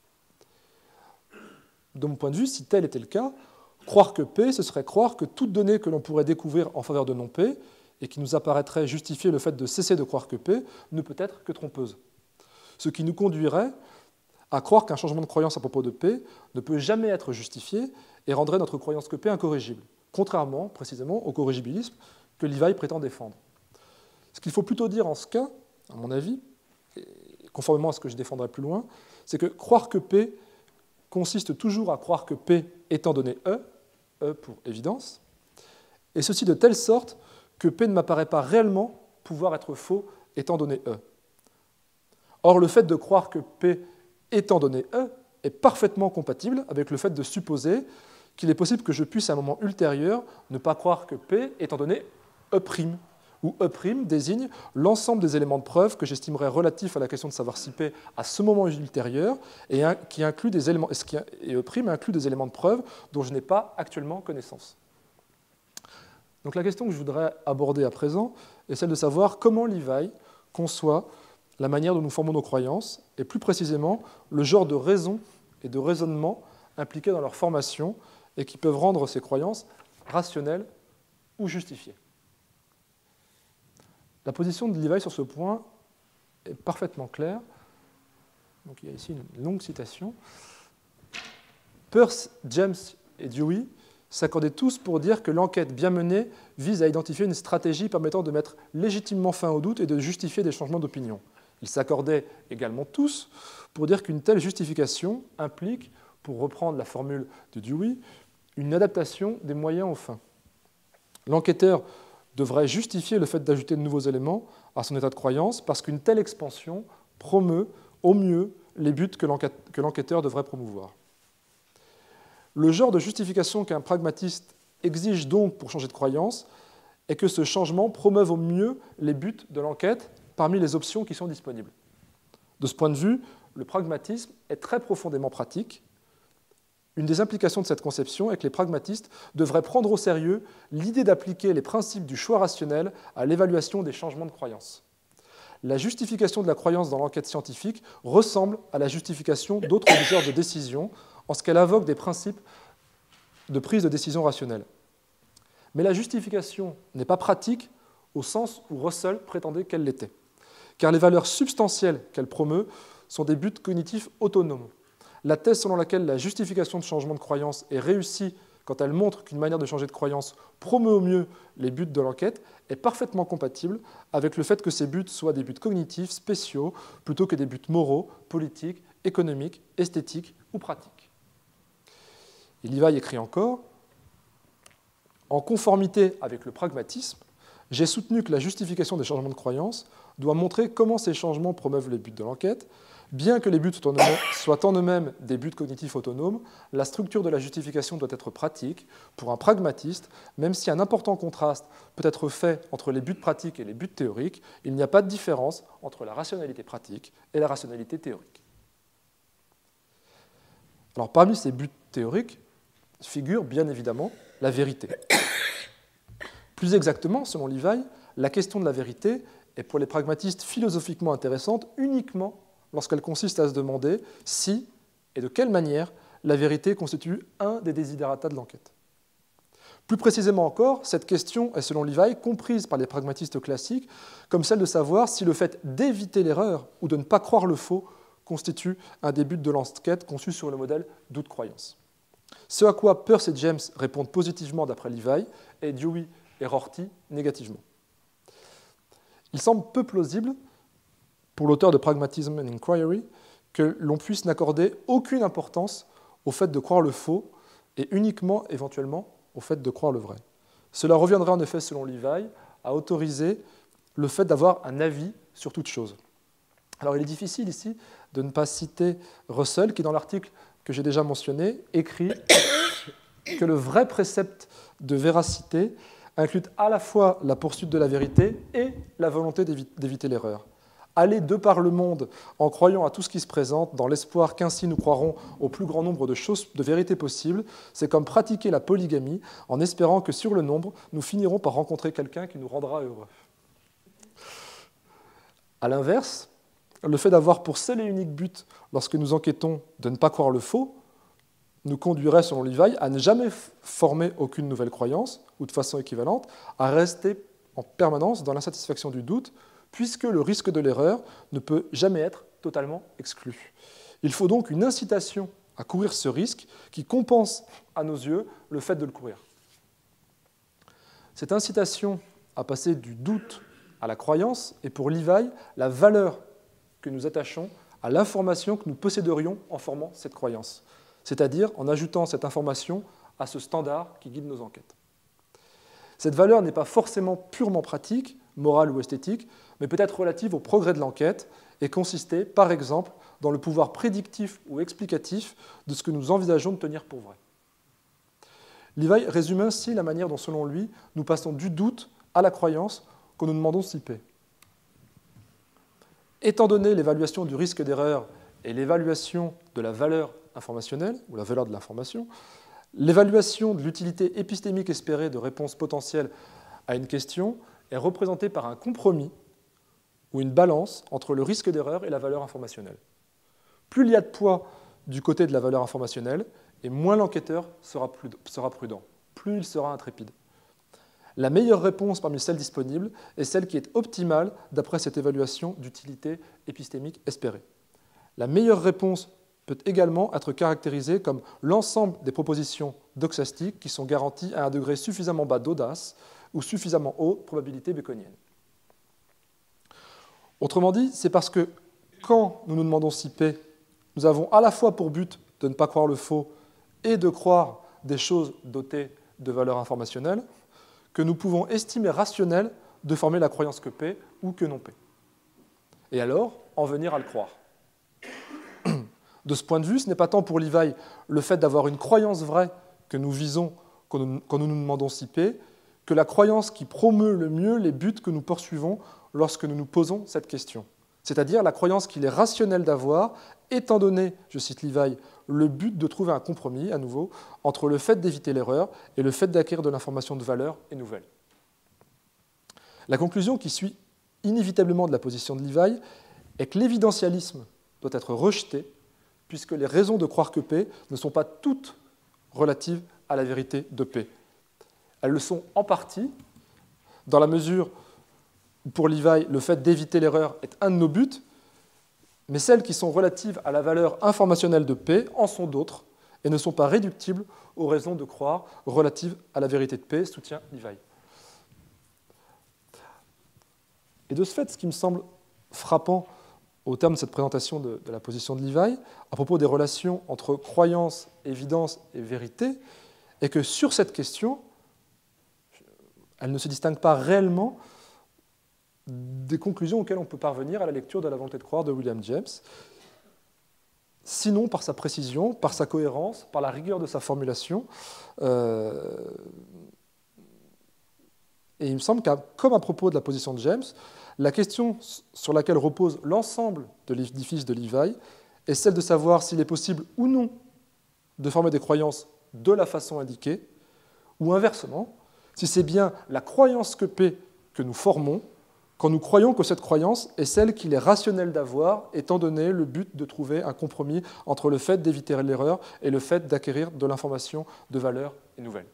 De mon point de vue, si tel était le cas, croire que P, ce serait croire que toute donnée que l'on pourrait découvrir en faveur de non P et qui nous apparaîtrait justifier le fait de cesser de croire que P ne peut être que trompeuse. Ce qui nous conduirait à croire qu'un changement de croyance à propos de P ne peut jamais être justifié et rendrait notre croyance que P incorrigible, contrairement précisément au corrigibilisme que Levi prétend défendre. Ce qu'il faut plutôt dire en ce cas, à mon avis, et conformément à ce que je défendrai plus loin, c'est que croire que P consiste toujours à croire que P étant donné E pour évidence, et ceci de telle sorte que P ne m'apparaît pas réellement pouvoir être faux étant donné E. Or, le fait de croire que P étant donné E est parfaitement compatible avec le fait de supposer qu'il est possible que je puisse à un moment ultérieur ne pas croire que P étant donné E', où E' désigne l'ensemble des éléments de preuve que j'estimerais relatifs à la question de savoir si P à ce moment ultérieur et qui inclut des éléments, et E' inclut des éléments de preuve dont je n'ai pas actuellement connaissance. Donc la question que je voudrais aborder à présent est celle de savoir comment Levi conçoit la manière dont nous formons nos croyances, et plus précisément le genre de raison et de raisonnement impliqués dans leur formation et qui peuvent rendre ces croyances rationnelles ou justifiées. La position de Levi sur ce point est parfaitement claire. Donc, il y a ici une longue citation. Peirce, James et Dewey s'accordaient tous pour dire que l'enquête bien menée vise à identifier une stratégie permettant de mettre légitimement fin au doute et de justifier des changements d'opinion. Ils s'accordaient également tous pour dire qu'une telle justification implique, pour reprendre la formule de Dewey, une adaptation des moyens aux fins. L'enquêteur devrait justifier le fait d'ajouter de nouveaux éléments à son état de croyance parce qu'une telle expansion promeut au mieux les buts que l'enquêteur devrait promouvoir. Le genre de justification qu'un pragmatiste exige donc pour changer de croyance est que ce changement promeuve au mieux les buts de l'enquête parmi les options qui sont disponibles. De ce point de vue, le pragmatisme est très profondément pratique. Une des implications de cette conception est que les pragmatistes devraient prendre au sérieux l'idée d'appliquer les principes du choix rationnel à l'évaluation des changements de croyance. La justification de la croyance dans l'enquête scientifique ressemble à la justification d'autres genres de décisions en ce qu'elle invoque des principes de prise de décision rationnelle. Mais la justification n'est pas pratique au sens où Russell prétendait qu'elle l'était, car les valeurs substantielles qu'elle promeut sont des buts cognitifs autonomes. La thèse selon laquelle la justification de changement de croyance est réussie quand elle montre qu'une manière de changer de croyance promeut au mieux les buts de l'enquête est parfaitement compatible avec le fait que ces buts soient des buts cognitifs spéciaux plutôt que des buts moraux, politiques, économiques, esthétiques ou pratiques. Et Levi écrit encore « En conformité avec le pragmatisme, j'ai soutenu que la justification des changements de croyance doit montrer comment ces changements promeuvent les buts de l'enquête. Bien que les buts soient en eux-mêmes des buts cognitifs autonomes, la structure de la justification doit être pratique pour un pragmatiste, même si un important contraste peut être fait entre les buts pratiques et les buts théoriques, il n'y a pas de différence entre la rationalité pratique et la rationalité théorique. » Alors, parmi ces buts théoriques figure bien évidemment la vérité. Plus exactement, selon Levi, la question de la vérité est pour les pragmatistes philosophiquement intéressante uniquement lorsqu'elle consiste à se demander si et de quelle manière la vérité constitue un des desiderata de l'enquête. Plus précisément encore, cette question est, selon Levi, comprise par les pragmatistes classiques comme celle de savoir si le fait d'éviter l'erreur ou de ne pas croire le faux constitue un des buts de l'enquête conçu sur le modèle doute-croyance. Ce à quoi Peirce et James répondent positivement d'après Levi et Dewey et Rorty négativement. Il semble peu plausible, pour l'auteur de Pragmatism and Inquiry, que l'on puisse n'accorder aucune importance au fait de croire le faux et uniquement, éventuellement, au fait de croire le vrai. Cela reviendrait en effet, selon Levi, à autoriser le fait d'avoir un avis sur toute chose. Alors il est difficile ici de ne pas citer Russell, qui dans l'article que j'ai déjà mentionné, écrit que le vrai précepte de véracité inclut à la fois la poursuite de la vérité et la volonté d'éviter l'erreur. Aller de par le monde en croyant à tout ce qui se présente, dans l'espoir qu'ainsi nous croirons au plus grand nombre de choses, de vérités possibles, c'est comme pratiquer la polygamie en espérant que sur le nombre, nous finirons par rencontrer quelqu'un qui nous rendra heureux. À l'inverse, le fait d'avoir pour seul et unique but, lorsque nous enquêtons, de ne pas croire le faux, nous conduirait, selon Levi, à ne jamais former aucune nouvelle croyance, ou de façon équivalente, à rester en permanence dans l'insatisfaction du doute, puisque le risque de l'erreur ne peut jamais être totalement exclu. Il faut donc une incitation à courir ce risque qui compense, à nos yeux, le fait de le courir. Cette incitation à passer du doute à la croyance est pour Levi la valeur que nous attachons à l'information que nous posséderions en formant cette croyance, c'est-à-dire en ajoutant cette information à ce standard qui guide nos enquêtes. Cette valeur n'est pas forcément purement pratique, morale ou esthétique, mais peut être relative au progrès de l'enquête et consister, par exemple, dans le pouvoir prédictif ou explicatif de ce que nous envisageons de tenir pour vrai. Levi résume ainsi la manière dont, selon lui, nous passons du doute à la croyance que nous demandons s'y paie. Étant donné l'évaluation du risque d'erreur et l'évaluation de la valeur informationnelle, ou la valeur de l'information, l'évaluation de l'utilité épistémique espérée de réponses potentielles à une question est représentée par un compromis ou une balance entre le risque d'erreur et la valeur informationnelle. Plus il y a de poids du côté de la valeur informationnelle, et moins l'enquêteur sera prudent, plus il sera intrépide. La meilleure réponse parmi celles disponibles est celle qui est optimale d'après cette évaluation d'utilité épistémique espérée. La meilleure réponse peut également être caractérisée comme l'ensemble des propositions doxastiques qui sont garanties à un degré suffisamment bas d'audace ou suffisamment haut de probabilité baconienne. Autrement dit, c'est parce que quand nous nous demandons si P, nous avons à la fois pour but de ne pas croire le faux et de croire des choses dotées de valeurs informationnelles, que nous pouvons estimer rationnel de former la croyance que P ou que non P. Et alors, en venir à le croire. De ce point de vue, ce n'est pas tant pour Levi le fait d'avoir une croyance vraie que nous visons quand nous nous demandons si P, que la croyance qui promeut le mieux les buts que nous poursuivons lorsque nous nous posons cette question. C'est-à-dire la croyance qu'il est rationnel d'avoir, étant donné, je cite Levi, le but de trouver un compromis, à nouveau, entre le fait d'éviter l'erreur et le fait d'acquérir de l'information de valeur et nouvelle. La conclusion qui suit inévitablement de la position de Levi est que l'évidentialisme doit être rejeté, puisque les raisons de croire que P ne sont pas toutes relatives à la vérité de P. Elles le sont en partie, dans la mesure où pour Levi, le fait d'éviter l'erreur est un de nos buts, mais celles qui sont relatives à la valeur informationnelle de P en sont d'autres et ne sont pas réductibles aux raisons de croire relatives à la vérité de P, soutient Levi. Et de ce fait, ce qui me semble frappant au terme de cette présentation de la position de Levi, à propos des relations entre croyance, évidence et vérité, est que sur cette question, elle ne se distingue pas réellement des conclusions auxquelles on peut parvenir à la lecture de La volonté de croire de William James, sinon par sa précision, par sa cohérence, par la rigueur de sa formulation. Et il me semble que, comme à propos de la position de James, la question sur laquelle repose l'ensemble de l'édifice de Levi est celle de savoir s'il est possible ou non de former des croyances de la façon indiquée, ou inversement, si c'est bien la croyance que P que nous formons, quand nous croyons que cette croyance est celle qu'il est rationnel d'avoir, étant donné le but de trouver un compromis entre le fait d'éviter l'erreur et le fait d'acquérir de l'information de valeur et nouvelle.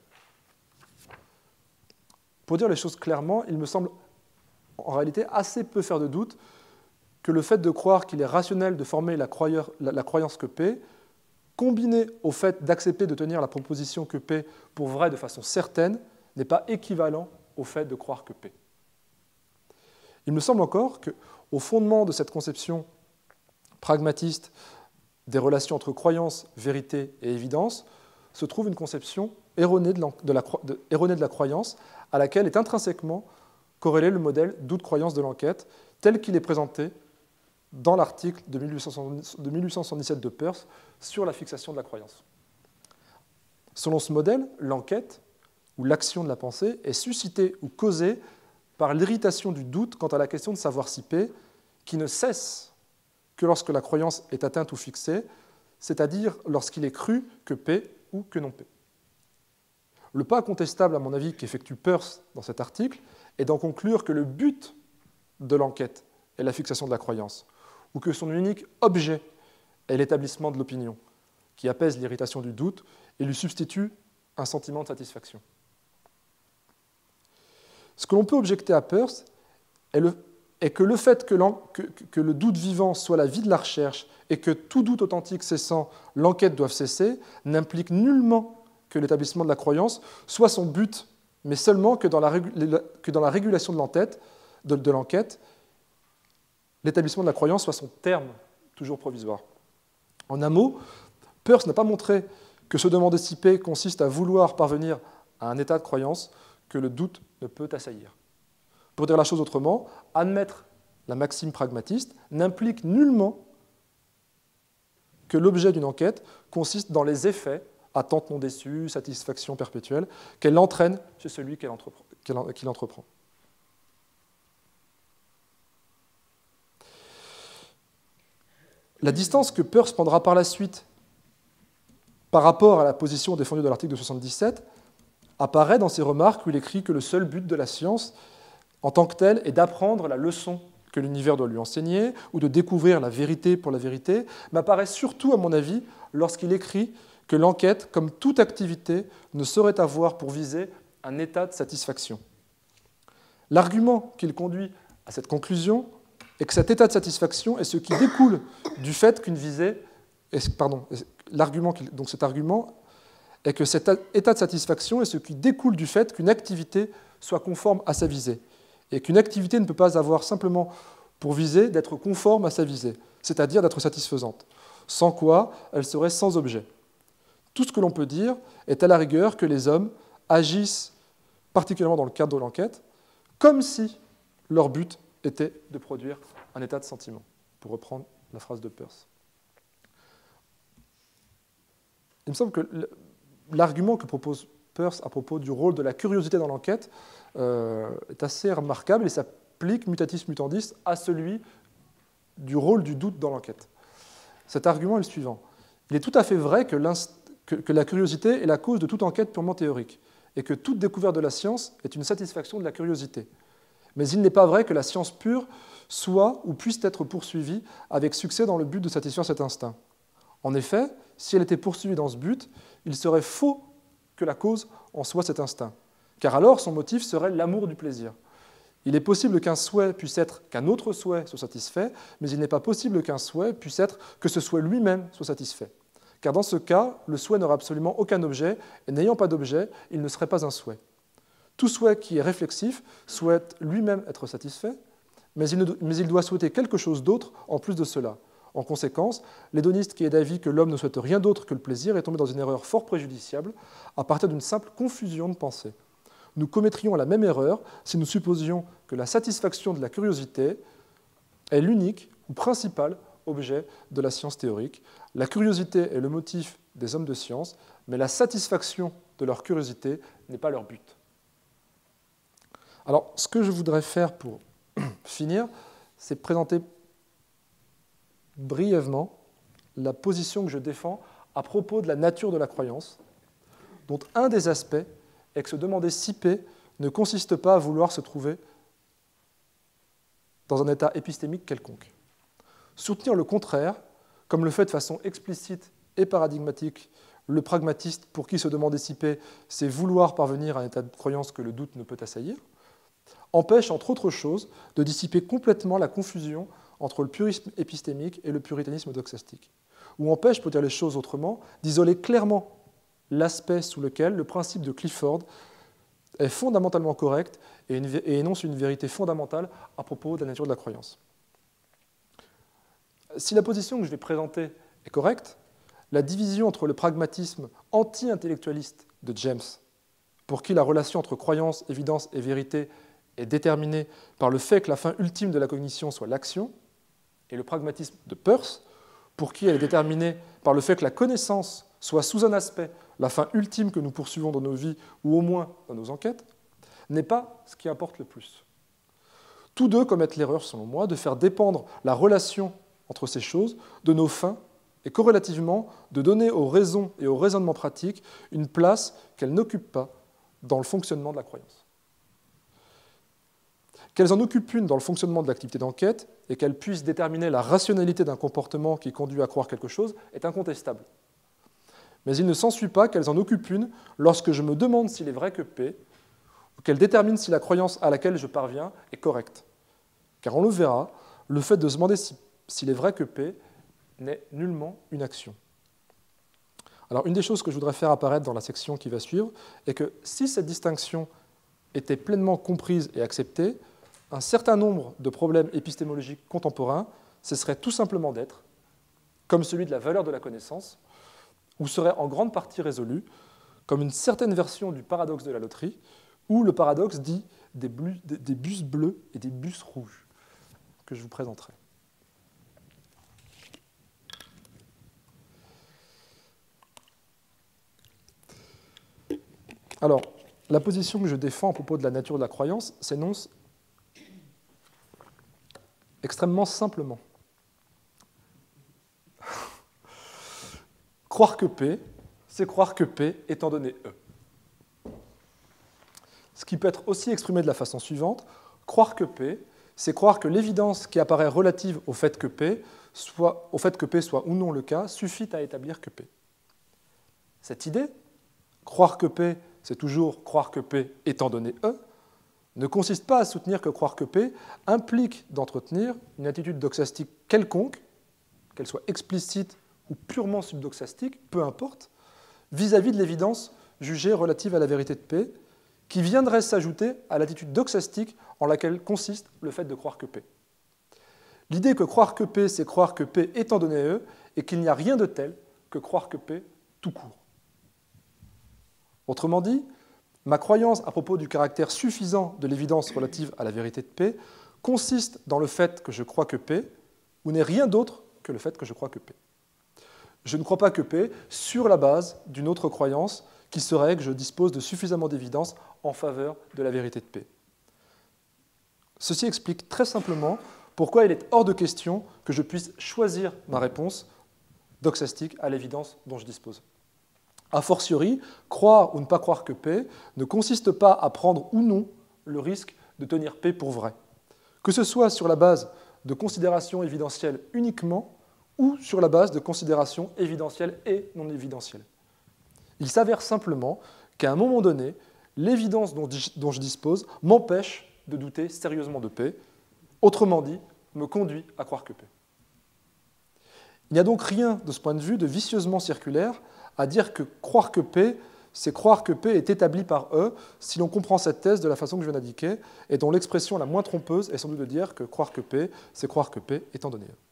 Pour dire les choses clairement, il me semble en réalité assez peu faire de doute que le fait de croire qu'il est rationnel de former la croyance que P, combiné au fait d'accepter de tenir la proposition que P pour vraie de façon certaine, n'est pas équivalent au fait de croire que P. Il me semble encore qu'au fondement de cette conception pragmatiste des relations entre croyance, vérité et évidence se trouve une conception erronée de la croyance à laquelle est intrinsèquement corrélé le modèle doute-croyance de l'enquête tel qu'il est présenté dans l'article de 1877 de Peirce sur la fixation de la croyance. Selon ce modèle, l'enquête, ou l'action de la pensée, est suscitée ou causée par l'irritation du doute quant à la question de savoir si P, qui ne cesse que lorsque la croyance est atteinte ou fixée, c'est-à-dire lorsqu'il est cru que P ou que non P. Le pas incontestable, à mon avis, qu'effectue Peirce dans cet article est d'en conclure que le but de l'enquête est la fixation de la croyance, ou que son unique objet est l'établissement de l'opinion, qui apaise l'irritation du doute et lui substitue un sentiment de satisfaction. Ce que l'on peut objecter à Peirce est que le fait que le doute vivant soit la vie de la recherche et que tout doute authentique cessant, l'enquête doive cesser, n'implique nullement que l'établissement de la croyance soit son but, mais seulement que dans la régulation de l'enquête, l'établissement de la croyance soit son terme, toujours provisoire. En un mot, Peirce n'a pas montré que se demander si P consiste à vouloir parvenir à un état de croyance que le doute ne peut assaillir. Pour dire la chose autrement, admettre la maxime pragmatiste n'implique nullement que l'objet d'une enquête consiste dans les effets, attente non déçue, satisfaction perpétuelle, qu'elle entraîne chez celui qui l'entreprend. La distance que Peirce prendra par la suite par rapport à la position défendue de l'article de 77 apparaît dans ses remarques où il écrit que le seul but de la science en tant que telle est d'apprendre la leçon que l'univers doit lui enseigner ou de découvrir la vérité pour la vérité, mais apparaît surtout, à mon avis, lorsqu'il écrit que l'enquête, comme toute activité, ne saurait avoir pour visée un état de satisfaction. L'argument qu'il conduit à cette conclusion est que cet état de satisfaction est ce qui découle du fait qu'une visée... Donc cet argument est que cet état de satisfaction est ce qui découle du fait qu'une activité soit conforme à sa visée, et qu'une activité ne peut pas avoir simplement pour visée d'être conforme à sa visée, c'est-à-dire d'être satisfaisante, sans quoi elle serait sans objet. Tout ce que l'on peut dire est à la rigueur que les hommes agissent, particulièrement dans le cadre de l'enquête, comme si leur but était de produire un état de sentiment, pour reprendre la phrase de Peirce. Il me semble que l'argument que propose Peirce à propos du rôle de la curiosité dans l'enquête est assez remarquable et s'applique mutatis mutandis à celui du rôle du doute dans l'enquête. Cet argument est le suivant. Il est tout à fait vrai que la curiosité est la cause de toute enquête purement théorique et que toute découverte de la science est une satisfaction de la curiosité. Mais il n'est pas vrai que la science pure soit ou puisse être poursuivie avec succès dans le but de satisfaire cet instinct. En effet, si elle était poursuivie dans ce but, il serait faux que la cause en soit cet instinct, car alors son motif serait l'amour du plaisir. Il est possible qu'un souhait puisse être qu'un autre souhait soit satisfait, mais il n'est pas possible qu'un souhait puisse être que ce souhait lui-même soit satisfait. Car dans ce cas, le souhait n'aurait absolument aucun objet, et n'ayant pas d'objet, il ne serait pas un souhait. Tout souhait qui est réflexif souhaite lui-même être satisfait, mais il doit souhaiter quelque chose d'autre en plus de cela. En conséquence, l'hédoniste qui est d'avis que l'homme ne souhaite rien d'autre que le plaisir est tombé dans une erreur fort préjudiciable à partir d'une simple confusion de pensée. Nous commettrions la même erreur si nous supposions que la satisfaction de la curiosité est l'unique ou principal objet de la science théorique. La curiosité est le motif des hommes de science, mais la satisfaction de leur curiosité n'est pas leur but. Alors, ce que je voudrais faire pour finir, c'est présenter brièvement la position que je défends à propos de la nature de la croyance, dont un des aspects est que se demander si P ne consiste pas à vouloir se trouver dans un état épistémique quelconque. Soutenir le contraire, comme le fait de façon explicite et paradigmatique le pragmatiste pour qui se demander si P, c'est vouloir parvenir à un état de croyance que le doute ne peut assaillir, empêche, entre autres choses, de dissiper complètement la confusion entre le purisme épistémique et le puritanisme doxastique, ou empêche, pour dire les choses autrement, d'isoler clairement l'aspect sous lequel le principe de Clifford est fondamentalement correct et énonce une vérité fondamentale à propos de la nature de la croyance. Si la position que je vais présenter est correcte, la division entre le pragmatisme anti-intellectualiste de James, pour qui la relation entre croyance, évidence et vérité est déterminée par le fait que la fin ultime de la cognition soit l'action, et le pragmatisme de Peirce, pour qui elle est déterminée par le fait que la connaissance soit sous un aspect la fin ultime que nous poursuivons dans nos vies, ou au moins dans nos enquêtes, n'est pas ce qui importe le plus. Tous deux commettent l'erreur, selon moi, de faire dépendre la relation entre ces choses de nos fins et corrélativement de donner aux raisons et aux raisonnements pratiques une place qu'elles n'occupent pas dans le fonctionnement de la croyance. Qu'elles en occupent une dans le fonctionnement de l'activité d'enquête et qu'elles puissent déterminer la rationalité d'un comportement qui conduit à croire quelque chose est incontestable. Mais il ne s'ensuit pas qu'elles en occupent une lorsque je me demande s'il est vrai que P, ou qu'elles déterminent si la croyance à laquelle je parviens est correcte. Car on le verra, le fait de se demander s'il est vrai que P n'est nullement une action. Alors, une des choses que je voudrais faire apparaître dans la section qui va suivre est que si cette distinction était pleinement comprise et acceptée, un certain nombre de problèmes épistémologiques contemporains cesseraient tout simplement d'être, comme celui de la valeur de la connaissance, ou seraient en grande partie résolus, comme une certaine version du paradoxe de la loterie, ou le paradoxe dit des bus bleus et des bus rouges, que je vous présenterai. Alors, la position que je défends à propos de la nature de la croyance s'énonce extrêmement simplement. Croire que P, c'est croire que P étant donné E. Ce qui peut être aussi exprimé de la façon suivante, croire que P, c'est croire que l'évidence qui apparaît relative au fait que P soit ou non le cas suffit à établir que P. Cette idée, croire que P, c'est toujours croire que P étant donné E, ne consiste pas à soutenir que croire que P implique d'entretenir une attitude doxastique quelconque, qu'elle soit explicite ou purement subdoxastique, peu importe, vis-à-vis de l'évidence jugée relative à la vérité de P, qui viendrait s'ajouter à l'attitude doxastique en laquelle consiste le fait de croire que P. L'idée que croire que P, c'est croire que P étant donné E, et qu'il n'y a rien de tel que croire que P tout court. Autrement dit, ma croyance à propos du caractère suffisant de l'évidence relative à la vérité de P consiste dans le fait que je crois que P, ou n'est rien d'autre que le fait que je crois que P. Je ne crois pas que P sur la base d'une autre croyance qui serait que je dispose de suffisamment d'évidence en faveur de la vérité de P. Ceci explique très simplement pourquoi il est hors de question que je puisse choisir ma réponse doxastique à l'évidence dont je dispose. A fortiori, croire ou ne pas croire que P ne consiste pas à prendre ou non le risque de tenir P pour vrai, que ce soit sur la base de considérations évidentielles uniquement ou sur la base de considérations évidentielles et non évidentielles. Il s'avère simplement qu'à un moment donné, l'évidence dont je dispose m'empêche de douter sérieusement de P, autrement dit, me conduit à croire que P. Il n'y a donc rien, de ce point de vue, de vicieusement circulaire à dire que croire que P, c'est croire que P est établi par E, si l'on comprend cette thèse de la façon que je viens d'indiquer, et dont l'expression la moins trompeuse est sans doute de dire que croire que P, c'est croire que P étant donné E.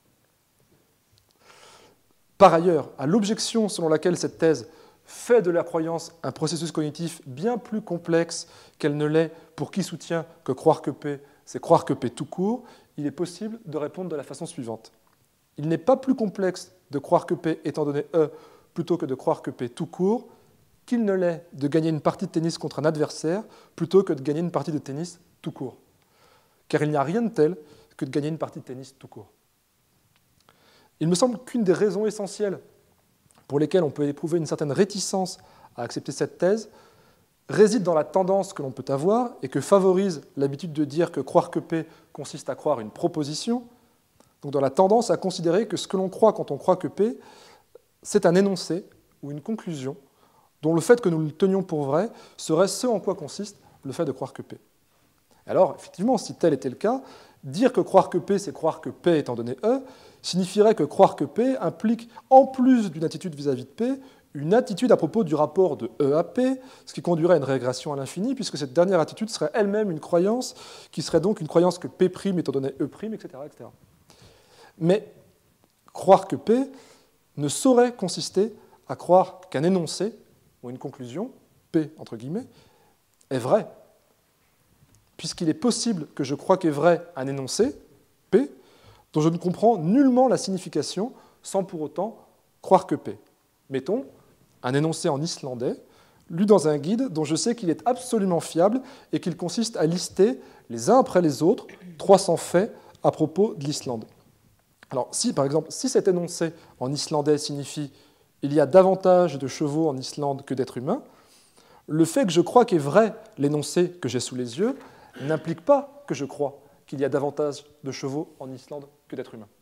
Par ailleurs, à l'objection selon laquelle cette thèse fait de la croyance un processus cognitif bien plus complexe qu'elle ne l'est pour qui soutient que croire que P, c'est croire que P tout court, il est possible de répondre de la façon suivante. Il n'est pas plus complexe de croire que P étant donné E plutôt que de croire que P tout court qu'il ne l'est de gagner une partie de tennis contre un adversaire plutôt que de gagner une partie de tennis tout court. Car il n'y a rien de tel que de gagner une partie de tennis tout court. Il me semble qu'une des raisons essentielles pour lesquelles on peut éprouver une certaine réticence à accepter cette thèse réside dans la tendance que l'on peut avoir et que favorise l'habitude de dire que croire que P consiste à croire une proposition, donc dans la tendance à considérer que ce que l'on croit quand on croit que P, c'est un énoncé ou une conclusion dont le fait que nous le tenions pour vrai serait ce en quoi consiste le fait de croire que P. Alors, effectivement, si tel était le cas, dire que croire que P, c'est croire que P étant donné E, signifierait que croire que P implique, en plus d'une attitude vis-à-vis de P, une attitude à propos du rapport de E à P, ce qui conduirait à une régression à l'infini, puisque cette dernière attitude serait elle-même une croyance, qui serait donc une croyance que P' étant donné E', etc., etc. Mais croire que P ne saurait consister à croire qu'un énoncé, ou une conclusion, P entre guillemets, est vrai, puisqu'il est possible que je croie qu'est vrai un énoncé, P, dont je ne comprends nullement la signification sans pour autant croire que P. Mettons un énoncé en islandais, lu dans un guide dont je sais qu'il est absolument fiable et qu'il consiste à lister, les uns après les autres, 300 faits à propos de l'Islande. Alors, par exemple, si cet énoncé en islandais signifie « il y a davantage de chevaux en Islande que d'êtres humains », le fait que je crois qu'est vrai l'énoncé que j'ai sous les yeux n'implique pas que je crois qu'il y a davantage de chevaux en Islande que d'êtres humains.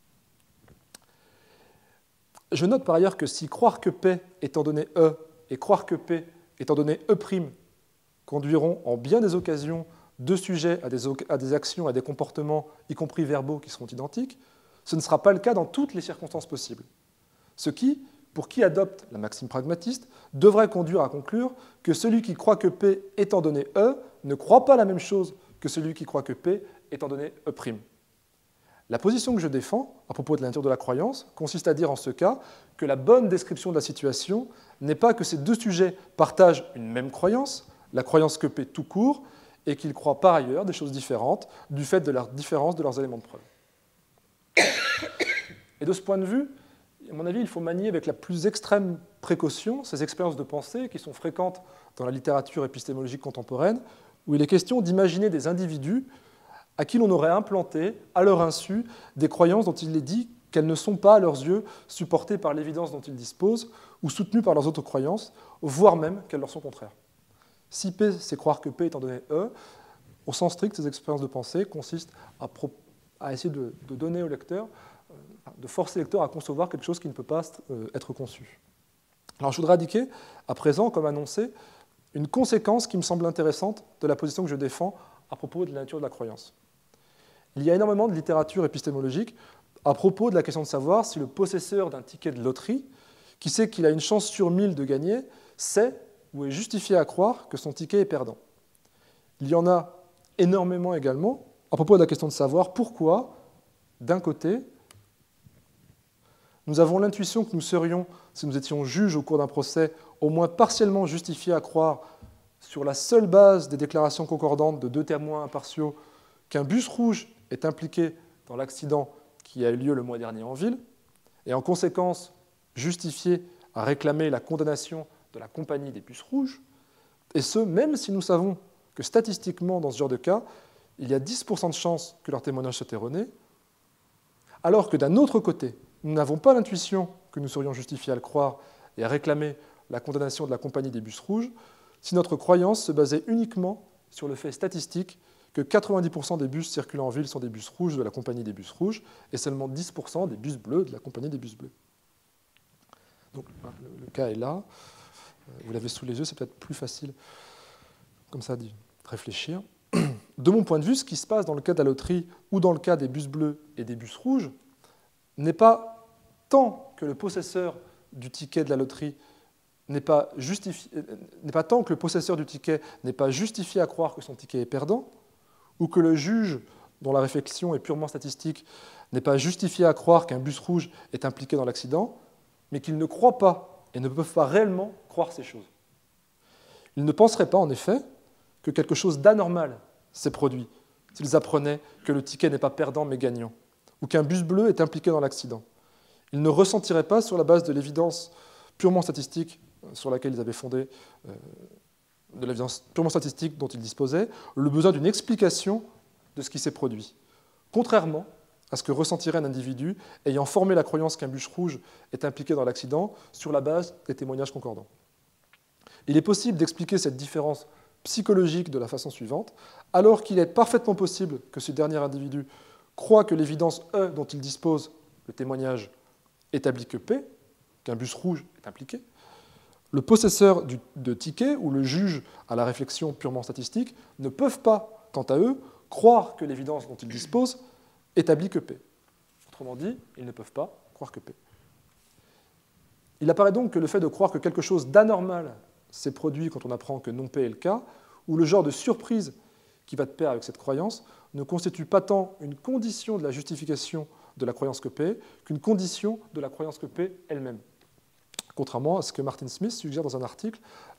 Je note par ailleurs que si croire que P étant donné E et croire que P étant donné E' conduiront en bien des occasions deux sujets à des actions, à des comportements, y compris verbaux, qui seront identiques, ce ne sera pas le cas dans toutes les circonstances possibles. Ce qui, pour qui adopte la maxime pragmatiste, devrait conduire à conclure que celui qui croit que P étant donné E ne croit pas la même chose que celui qui croit que P étant donné E'. La position que je défends, à propos de la nature de la croyance, consiste à dire en ce cas que la bonne description de la situation n'est pas que ces deux sujets partagent une même croyance, la croyance que P tout court, et qu'ils croient par ailleurs des choses différentes du fait de la différence de leurs éléments de preuve. Et de ce point de vue, à mon avis, il faut manier avec la plus extrême précaution ces expériences de pensée qui sont fréquentes dans la littérature épistémologique contemporaine, où il est question d'imaginer des individus à qui l'on aurait implanté, à leur insu, des croyances dont il est dit qu'elles ne sont pas, à leurs yeux, supportées par l'évidence dont ils disposent, ou soutenues par leurs autres croyances, voire même qu'elles leur sont contraires. Si P, c'est croire que P étant donné E, au sens strict, ces expériences de pensée consistent à essayer de donner au lecteur, de forcer le lecteur à concevoir quelque chose qui ne peut pas être conçu. Alors je voudrais indiquer, à présent, comme annoncé, une conséquence qui me semble intéressante de la position que je défends à propos de la nature de la croyance. Il y a énormément de littérature épistémologique à propos de la question de savoir si le possesseur d'un ticket de loterie, qui sait qu'il a une chance sur 1000 de gagner, sait ou est justifié à croire que son ticket est perdant. Il y en a énormément également à propos de la question de savoir pourquoi, d'un côté, nous avons l'intuition que nous serions, si nous étions juges au cours d'un procès, au moins partiellement justifiés à croire, sur la seule base des déclarations concordantes de deux témoins impartiaux, qu'un bus rouge est impliqué dans l'accident qui a eu lieu le mois dernier en ville, et en conséquence justifiés à réclamer la condamnation de la compagnie des bus rouges, et ce, même si nous savons que statistiquement, dans ce genre de cas, il y a 10% de chances que leur témoignage soit erroné, alors que d'un autre côté, nous n'avons pas l'intuition que nous serions justifiés à le croire et à réclamer la condamnation de la compagnie des bus rouges, si notre croyance se basait uniquement sur le fait statistique que 90% des bus circulant en ville sont des bus rouges de la compagnie des bus rouges et seulement 10% des bus bleus de la compagnie des bus bleus. Donc le cas est là, vous l'avez sous les yeux, c'est peut-être plus facile comme ça de réfléchir. De mon point de vue, ce qui se passe dans le cas de la loterie ou dans le cas des bus bleus et des bus rouges n'est pas tant que le possesseur du ticket de la loterie n'est pas tant que le possesseur du ticket n'est pas justifié à croire que son ticket est perdant, ou que le juge, dont la réflexion est purement statistique, n'est pas justifié à croire qu'un bus rouge est impliqué dans l'accident, mais qu'ils ne croient pas et ne peuvent pas réellement croire ces choses. Ils ne penseraient pas, en effet, que quelque chose d'anormal s'est produit s'ils apprenaient que le ticket n'est pas perdant mais gagnant, ou qu'un bus bleu est impliqué dans l'accident. Ils ne ressentiraient pas, sur la base de l'évidence purement statistique sur laquelle ils avaient fondé, de l'évidence purement statistique dont ils disposaient, le besoin d'une explication de ce qui s'est produit, contrairement à ce que ressentirait un individu ayant formé la croyance qu'un bus rouge est impliqué dans l'accident sur la base des témoignages concordants. Il est possible d'expliquer cette différence psychologique de la façon suivante, alors qu'il est parfaitement possible que ce dernier individu croit que l'évidence E dont il dispose, le témoignage, établit que P, qu'un bus rouge est impliqué. Le possesseur de ticket ou le juge à la réflexion purement statistique ne peuvent pas, quant à eux, croire que l'évidence dont ils disposent établit que P. Autrement dit, ils ne peuvent pas croire que P. Il apparaît donc que le fait de croire que quelque chose d'anormal s'est produit quand on apprend que non P est le cas, ou le genre de surprise qui va de pair avec cette croyance, ne constitue pas tant une condition de la justification de la croyance que P qu'une condition de la croyance que P elle-même. contrairement à ce que Martin Smith suggère dans un article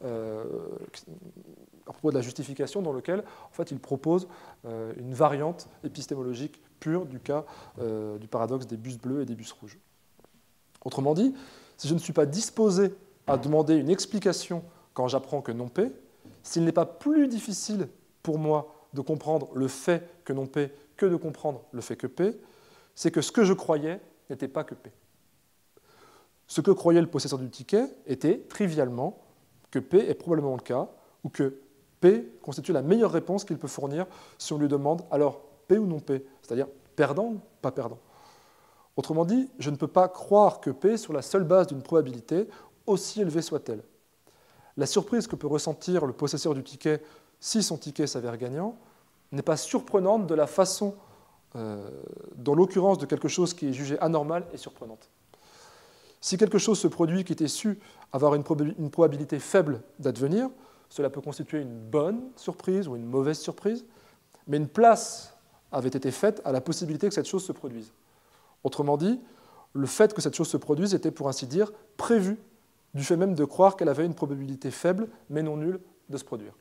à propos de la justification, dans lequel en fait, il propose une variante épistémologique pure du cas du paradoxe des bus bleus et des bus rouges. Autrement dit, si je ne suis pas disposé à demander une explication quand j'apprends que non P, s'il n'est pas plus difficile pour moi de comprendre le fait que non P que de comprendre le fait que P, c'est que ce que je croyais n'était pas que P. Ce que croyait le possesseur du ticket était trivialement que P est probablement le cas, ou que P constitue la meilleure réponse qu'il peut fournir si on lui demande alors P ou non P, c'est-à-dire perdant ou pas perdant. Autrement dit, je ne peux pas croire que P sur la seule base d'une probabilité, aussi élevée soit-elle. La surprise que peut ressentir le possesseur du ticket si son ticket s'avère gagnant n'est pas surprenante de la façon dont l'occurrence de quelque chose qui est jugé anormal est surprenante. Si quelque chose se produit qui était su avoir une probabilité faible d'advenir, cela peut constituer une bonne surprise ou une mauvaise surprise, mais une place avait été faite à la possibilité que cette chose se produise. Autrement dit, le fait que cette chose se produise était, pour ainsi dire, prévu du fait même de croire qu'elle avait une probabilité faible, mais non nulle, de se produire.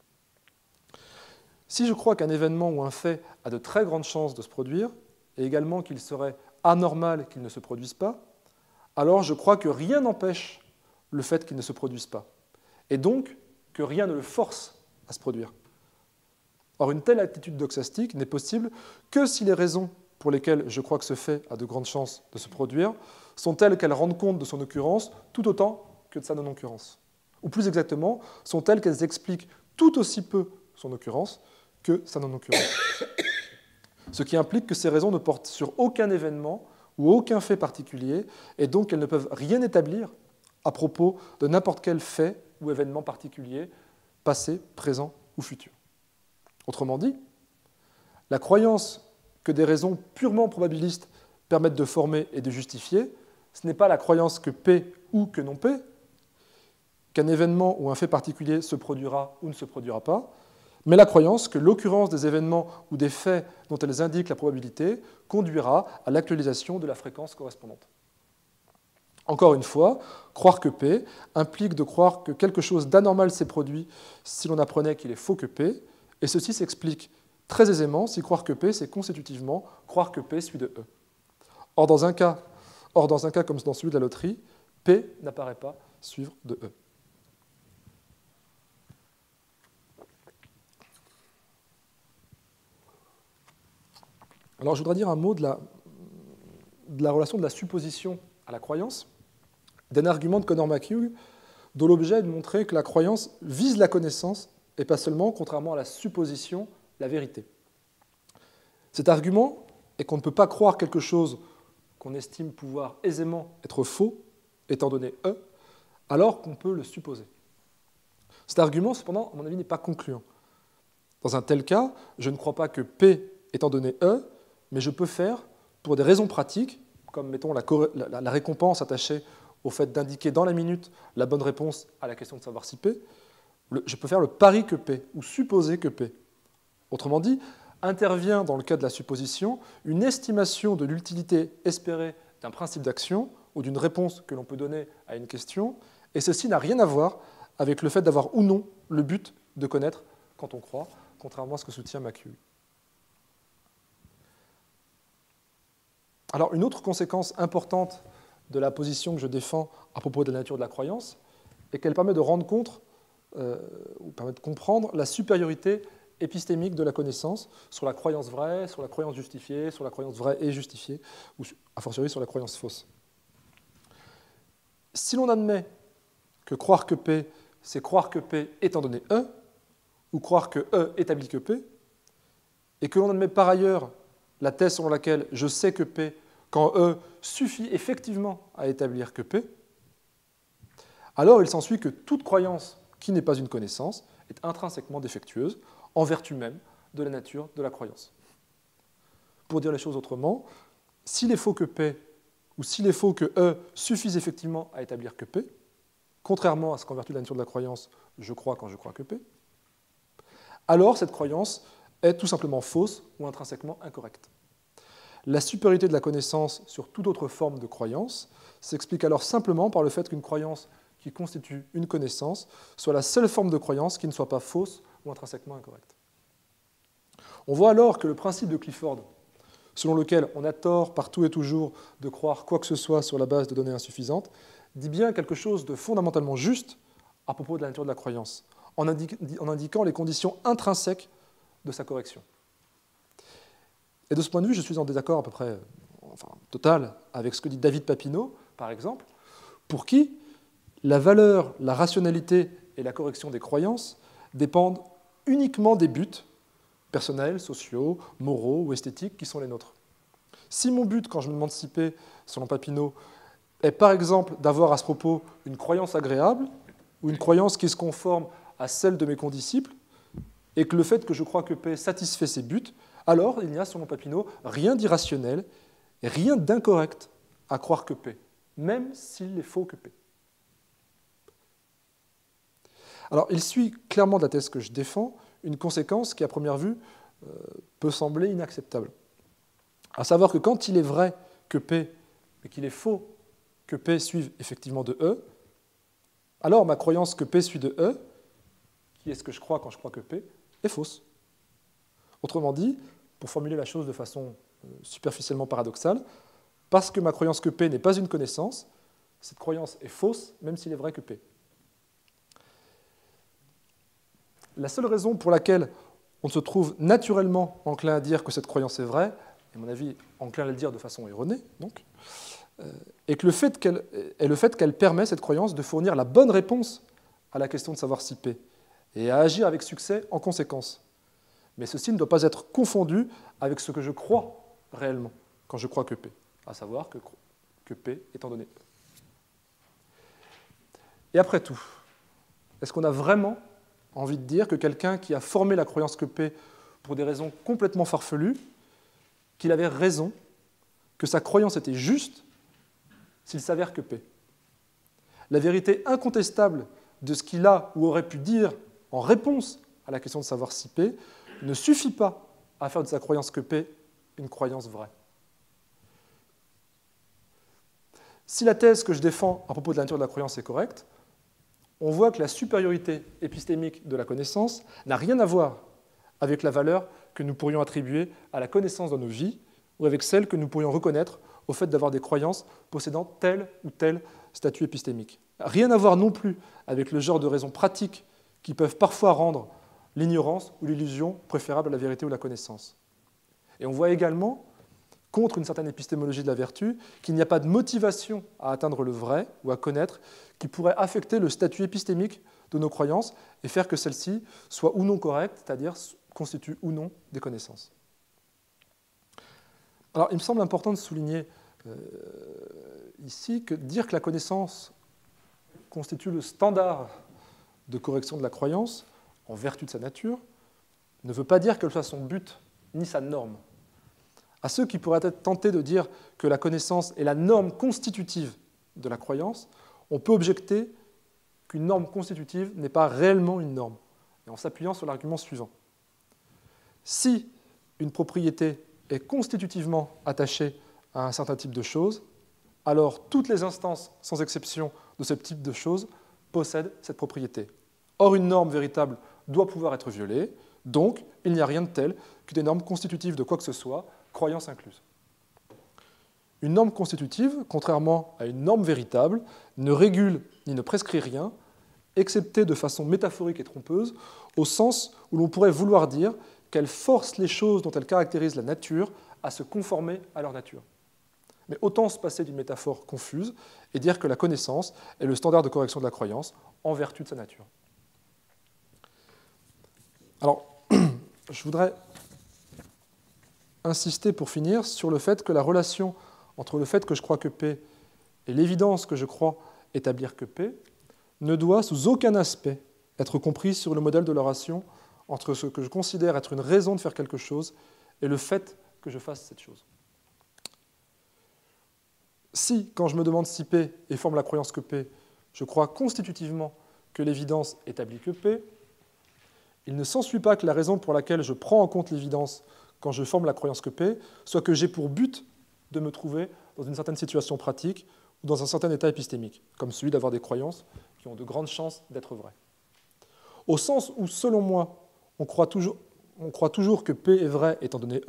Si je crois qu'un événement ou un fait a de très grandes chances de se produire, et également qu'il serait anormal qu'il ne se produise pas, alors je crois que rien n'empêche le fait qu'il ne se produise pas, et donc que rien ne le force à se produire. Or, une telle attitude doxastique n'est possible que si les raisons pour lesquelles je crois que ce fait a de grandes chances de se produire sont telles qu'elles rendent compte de son occurrence tout autant que de sa non-occurrence. Ou plus exactement, sont telles qu'elles expliquent tout aussi peu son occurrence que sa non-occurrence. Ce qui implique que ces raisons ne portent sur aucun événement ou aucun fait particulier, et donc qu'elles ne peuvent rien établir à propos de n'importe quel fait ou événement particulier, passé, présent ou futur. Autrement dit, la croyance que des raisons purement probabilistes permettent de former et de justifier, ce n'est pas la croyance que P ou que non P, qu'un événement ou un fait particulier se produira ou ne se produira pas, mais la croyance que l'occurrence des événements ou des faits dont elles indiquent la probabilité conduira à l'actualisation de la fréquence correspondante. Encore une fois, croire que P implique de croire que quelque chose d'anormal s'est produit si l'on apprenait qu'il est faux que P, et ceci s'explique très aisément si croire que P, c'est constitutivement croire que P suit de E. Or, dans un cas comme dans celui de la loterie, P n'apparaît pas suivre de E. Alors, je voudrais dire un mot de la relation de la supposition à la croyance, d'un argument de Conor McHugh, dont l'objet est de montrer que la croyance vise la connaissance et pas seulement, contrairement à la supposition, la vérité. Cet argument est qu'on ne peut pas croire quelque chose qu'on estime pouvoir aisément être faux, étant donné E, alors qu'on peut le supposer. Cet argument, cependant, à mon avis, n'est pas concluant. Dans un tel cas, je ne crois pas que P, étant donné E, mais je peux faire, pour des raisons pratiques, comme mettons la récompense attachée au fait d'indiquer dans la minute la bonne réponse à la question de savoir si P, je peux faire le pari que P, ou supposer que P. Autrement dit, intervient dans le cas de la supposition une estimation de l'utilité espérée d'un principe d'action ou d'une réponse que l'on peut donner à une question, et ceci n'a rien à voir avec le fait d'avoir ou non le but de connaître quand on croit, contrairement à ce que soutient McHugh. Alors, une autre conséquence importante de la position que je défends à propos de la nature de la croyance est qu'elle permet de rendre compte, ou permet de comprendre la supériorité épistémique de la connaissance sur la croyance vraie, sur la croyance justifiée, sur la croyance vraie et justifiée, ou a fortiori sur la croyance fausse. Si l'on admet que croire que P, c'est croire que P étant donné E, ou croire que E établit que P, et que l'on admet par ailleurs la thèse selon laquelle je sais que P, quand E suffit effectivement à établir que P, alors il s'ensuit que toute croyance qui n'est pas une connaissance est intrinsèquement défectueuse, en vertu même de la nature de la croyance. Pour dire les choses autrement, s'il est faux que P, ou s'il est faux que E suffise effectivement à établir que P, contrairement à ce qu'en vertu de la nature de la croyance, je crois quand je crois que P, alors cette croyance est tout simplement fausse ou intrinsèquement incorrecte. La supériorité de la connaissance sur toute autre forme de croyance s'explique alors simplement par le fait qu'une croyance qui constitue une connaissance soit la seule forme de croyance qui ne soit pas fausse ou intrinsèquement incorrecte. On voit alors que le principe de Clifford, selon lequel on a tort partout et toujours de croire quoi que ce soit sur la base de données insuffisantes, dit bien quelque chose de fondamentalement juste à propos de la nature de la croyance, en indiquant les conditions intrinsèques de sa correction. Et de ce point de vue, je suis en désaccord à peu près total avec ce que dit David Papineau, par exemple, pour qui la valeur, la rationalité et la correction des croyances dépendent uniquement des buts personnels, sociaux, moraux ou esthétiques qui sont les nôtres. Si mon but, quand je me demande si P, selon Papineau, est par exemple d'avoir à ce propos une croyance agréable ou une croyance qui se conforme à celle de mes condisciples, et que le fait que je crois que P satisfait ces buts, alors il n'y a, selon Papineau, rien d'irrationnel et rien d'incorrect à croire que P, même s'il est faux que P. Alors, il suit clairement de la thèse que je défends une conséquence qui, à première vue, peut sembler inacceptable. À savoir que quand il est vrai que P, et qu'il est faux que P suive effectivement de E, alors ma croyance que P suit de E, qui est ce que je crois quand je crois que P, est fausse. Autrement dit, pour formuler la chose de façon superficiellement paradoxale, parce que ma croyance que P n'est pas une connaissance, cette croyance est fausse, même s'il est vrai que P. La seule raison pour laquelle on se trouve naturellement enclin à dire que cette croyance est vraie, et à mon avis enclin à le dire de façon erronée, donc, est le fait qu'elle permet, cette croyance, de fournir la bonne réponse à la question de savoir si P, et à agir avec succès en conséquence. Mais ceci ne doit pas être confondu avec ce que je crois réellement quand je crois que P, à savoir que P étant donné E. Et après tout, est-ce qu'on a vraiment envie de dire que quelqu'un qui a formé la croyance que P pour des raisons complètement farfelues, qu'il avait raison, que sa croyance était juste, s'il s'avère que P? La vérité incontestable de ce qu'il a ou aurait pu dire en réponse à la question de savoir si P ne suffit pas à faire de sa croyance que P une croyance vraie. Si la thèse que je défends à propos de la nature de la croyance est correcte, on voit que la supériorité épistémique de la connaissance n'a rien à voir avec la valeur que nous pourrions attribuer à la connaissance dans nos vies ou avec celle que nous pourrions reconnaître au fait d'avoir des croyances possédant tel ou tel statut épistémique. Rien à voir non plus avec le genre de raisons pratiques qui peuvent parfois rendre l'ignorance ou l'illusion préférable à la vérité ou la connaissance. Et on voit également, contre une certaine épistémologie de la vertu, qu'il n'y a pas de motivation à atteindre le vrai ou à connaître qui pourrait affecter le statut épistémique de nos croyances et faire que celles-ci soient ou non correctes, c'est-à-dire constituent ou non des connaissances. Alors, il me semble important de souligner ici que dire que la connaissance constitue le standard de correction de la croyance, en vertu de sa nature, ne veut pas dire qu'elle soit son but ni sa norme. À ceux qui pourraient être tentés de dire que la connaissance est la norme constitutive de la croyance, on peut objecter qu'une norme constitutive n'est pas réellement une norme, et en s'appuyant sur l'argument suivant. Si une propriété est constitutivement attachée à un certain type de choses, alors toutes les instances, sans exception, de ce type de choses possèdent cette propriété. Or, une norme véritable doit pouvoir être violée, donc il n'y a rien de tel que des normes constitutives de quoi que ce soit, croyance incluse. Une norme constitutive, contrairement à une norme véritable, ne régule ni ne prescrit rien, excepté de façon métaphorique et trompeuse, au sens où l'on pourrait vouloir dire qu'elle force les choses dont elle caractérise la nature à se conformer à leur nature. Mais autant se passer d'une métaphore confuse et dire que la connaissance est le standard de correction de la croyance en vertu de sa nature. Alors, je voudrais insister pour finir sur le fait que la relation entre le fait que je crois que P et l'évidence que je crois établir que P ne doit sous aucun aspect être comprise sur le modèle de la relation entre ce que je considère être une raison de faire quelque chose et le fait que je fasse cette chose. Si, quand je me demande si P et forme la croyance que P, je crois constitutivement que l'évidence établit que P, il ne s'ensuit pas que la raison pour laquelle je prends en compte l'évidence quand je forme la croyance que P soit que j'ai pour but de me trouver dans une certaine situation pratique ou dans un certain état épistémique, comme celui d'avoir des croyances qui ont de grandes chances d'être vraies. Au sens où, selon moi, on croit toujours que P est vrai étant donné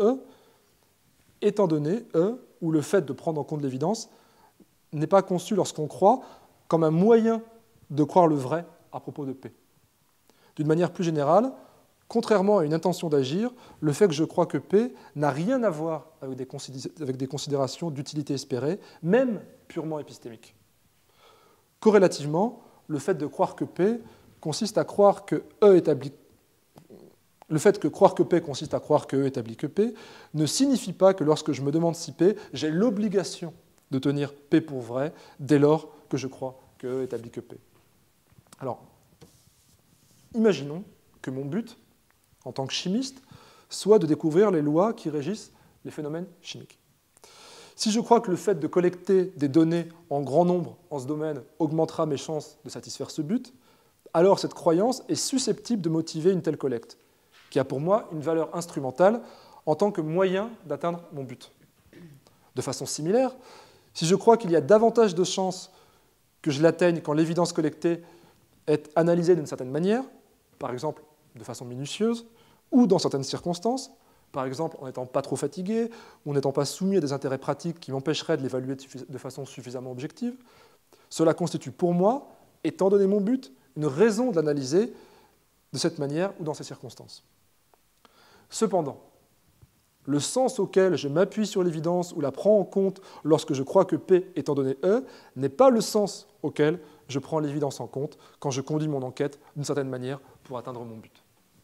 E, où le fait de prendre en compte l'évidence n'est pas conçu lorsqu'on croit comme un moyen de croire le vrai à propos de P. D'une manière plus générale, contrairement à une intention d'agir, le fait que je crois que P n'a rien à voir avec des considérations d'utilité espérée, même purement épistémiques. Corrélativement, le fait de croire que P consiste à croire que E établit Le fait que croire que P consiste à croire que E établit que P ne signifie pas que lorsque je me demande si P, j'ai l'obligation de tenir P pour vrai dès lors que je crois que E établit que P. Alors, imaginons que mon but, en tant que chimiste, soit de découvrir les lois qui régissent les phénomènes chimiques. Si je crois que le fait de collecter des données en grand nombre en ce domaine augmentera mes chances de satisfaire ce but, alors cette croyance est susceptible de motiver une telle collecte, qui a pour moi une valeur instrumentale en tant que moyen d'atteindre mon but. De façon similaire, si je crois qu'il y a davantage de chances que je l'atteigne quand l'évidence collectée est analysée d'une certaine manière, par exemple de façon minutieuse, ou dans certaines circonstances, par exemple en n'étant pas trop fatigué, ou en n'étant pas soumis à des intérêts pratiques qui m'empêcheraient de l'évaluer de façon suffisamment objective, cela constitue pour moi, étant donné mon but, une raison de l'analyser de cette manière ou dans ces circonstances. Cependant, le sens auquel je m'appuie sur l'évidence ou la prends en compte lorsque je crois que P étant donné E n'est pas le sens auquel je prends l'évidence en compte quand je conduis mon enquête d'une certaine manière pour atteindre mon but.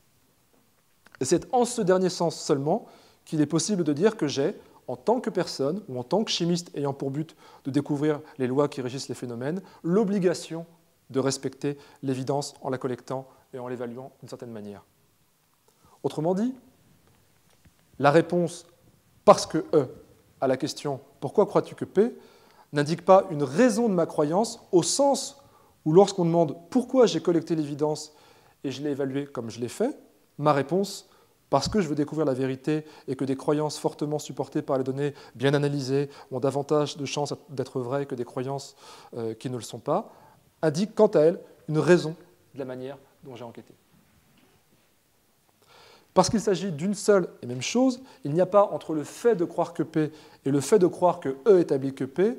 Et c'est en ce dernier sens seulement qu'il est possible de dire que j'ai, en tant que personne ou en tant que chimiste ayant pour but de découvrir les lois qui régissent les phénomènes, l'obligation de respecter l'évidence en la collectant et en l'évaluant d'une certaine manière. Autrement dit, la réponse « parce que E » à la question « pourquoi crois-tu que P » n'indique pas une raison de ma croyance au sens où lorsqu'on demande « pourquoi j'ai collecté l'évidence et je l'ai évaluée comme je l'ai fait », ma réponse « parce que je veux découvrir la vérité et que des croyances fortement supportées par les données bien analysées ont davantage de chances d'être vraies que des croyances qui ne le sont pas », indique quant à elle une raison de la manière dont j'ai enquêté. Parce qu'il s'agit d'une seule et même chose, il n'y a pas entre le fait de croire que P et le fait de croire que E établit que P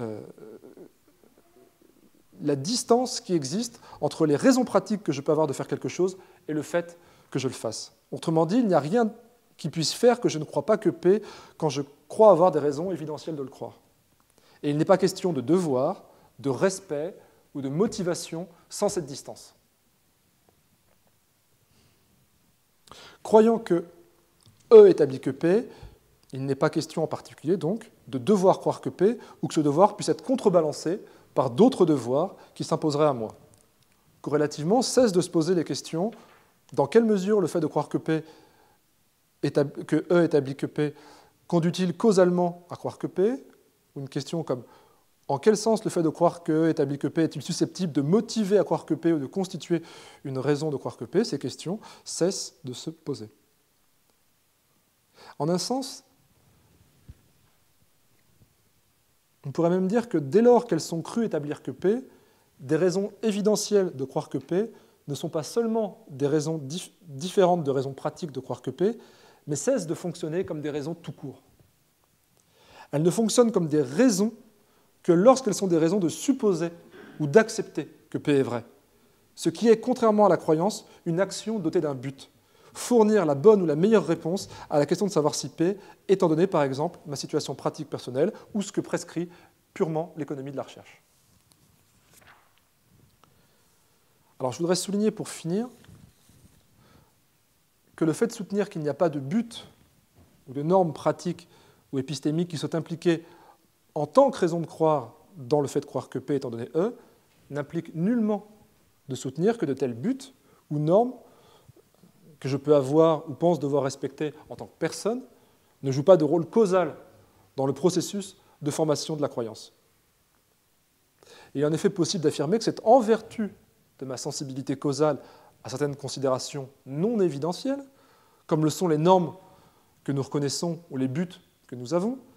la distance qui existe entre les raisons pratiques que je peux avoir de faire quelque chose et le fait que je le fasse. Autrement dit, il n'y a rien qui puisse faire que je ne crois pas que P quand je crois avoir des raisons évidentielles de le croire. Et il n'est pas question de devoir, de respect ou de motivation sans cette distance. Croyant que E établit que P, il n'est pas question en particulier donc de devoir croire que P ou que ce devoir puisse être contrebalancé par d'autres devoirs qui s'imposeraient à moi. Corrélativement, cesse de se poser les questions dans quelle mesure le fait de croire que E établit que P conduit-il causalement à croire que P, ou une question comme en quel sens le fait de croire que E établit que P est-il susceptible de motiver à croire que P ou de constituer une raison de croire que P? Ces questions cessent de se poser. En un sens, on pourrait même dire que dès lors qu'elles sont crues établir que P, des raisons évidentielles de croire que P ne sont pas seulement des raisons différentes de raisons pratiques de croire que P, mais cessent de fonctionner comme des raisons tout court. Elles ne fonctionnent comme des raisons que lorsqu'elles sont des raisons de supposer ou d'accepter que P est vrai, ce qui est, contrairement à la croyance, une action dotée d'un but, fournir la bonne ou la meilleure réponse à la question de savoir si P, étant donné par exemple ma situation pratique personnelle ou ce que prescrit purement l'économie de la recherche. Alors je voudrais souligner pour finir que le fait de soutenir qu'il n'y a pas de but ou de normes pratiques ou épistémiques qui soient impliquées en tant que raison de croire dans le fait de croire que P étant donné E, n'implique nullement de soutenir que de tels buts ou normes que je peux avoir ou pense devoir respecter en tant que personne ne jouent pas de rôle causal dans le processus de formation de la croyance. Il est en effet possible d'affirmer que c'est en vertu de ma sensibilité causale à certaines considérations non évidentielles, comme le sont les normes que nous reconnaissons ou les buts que nous avons,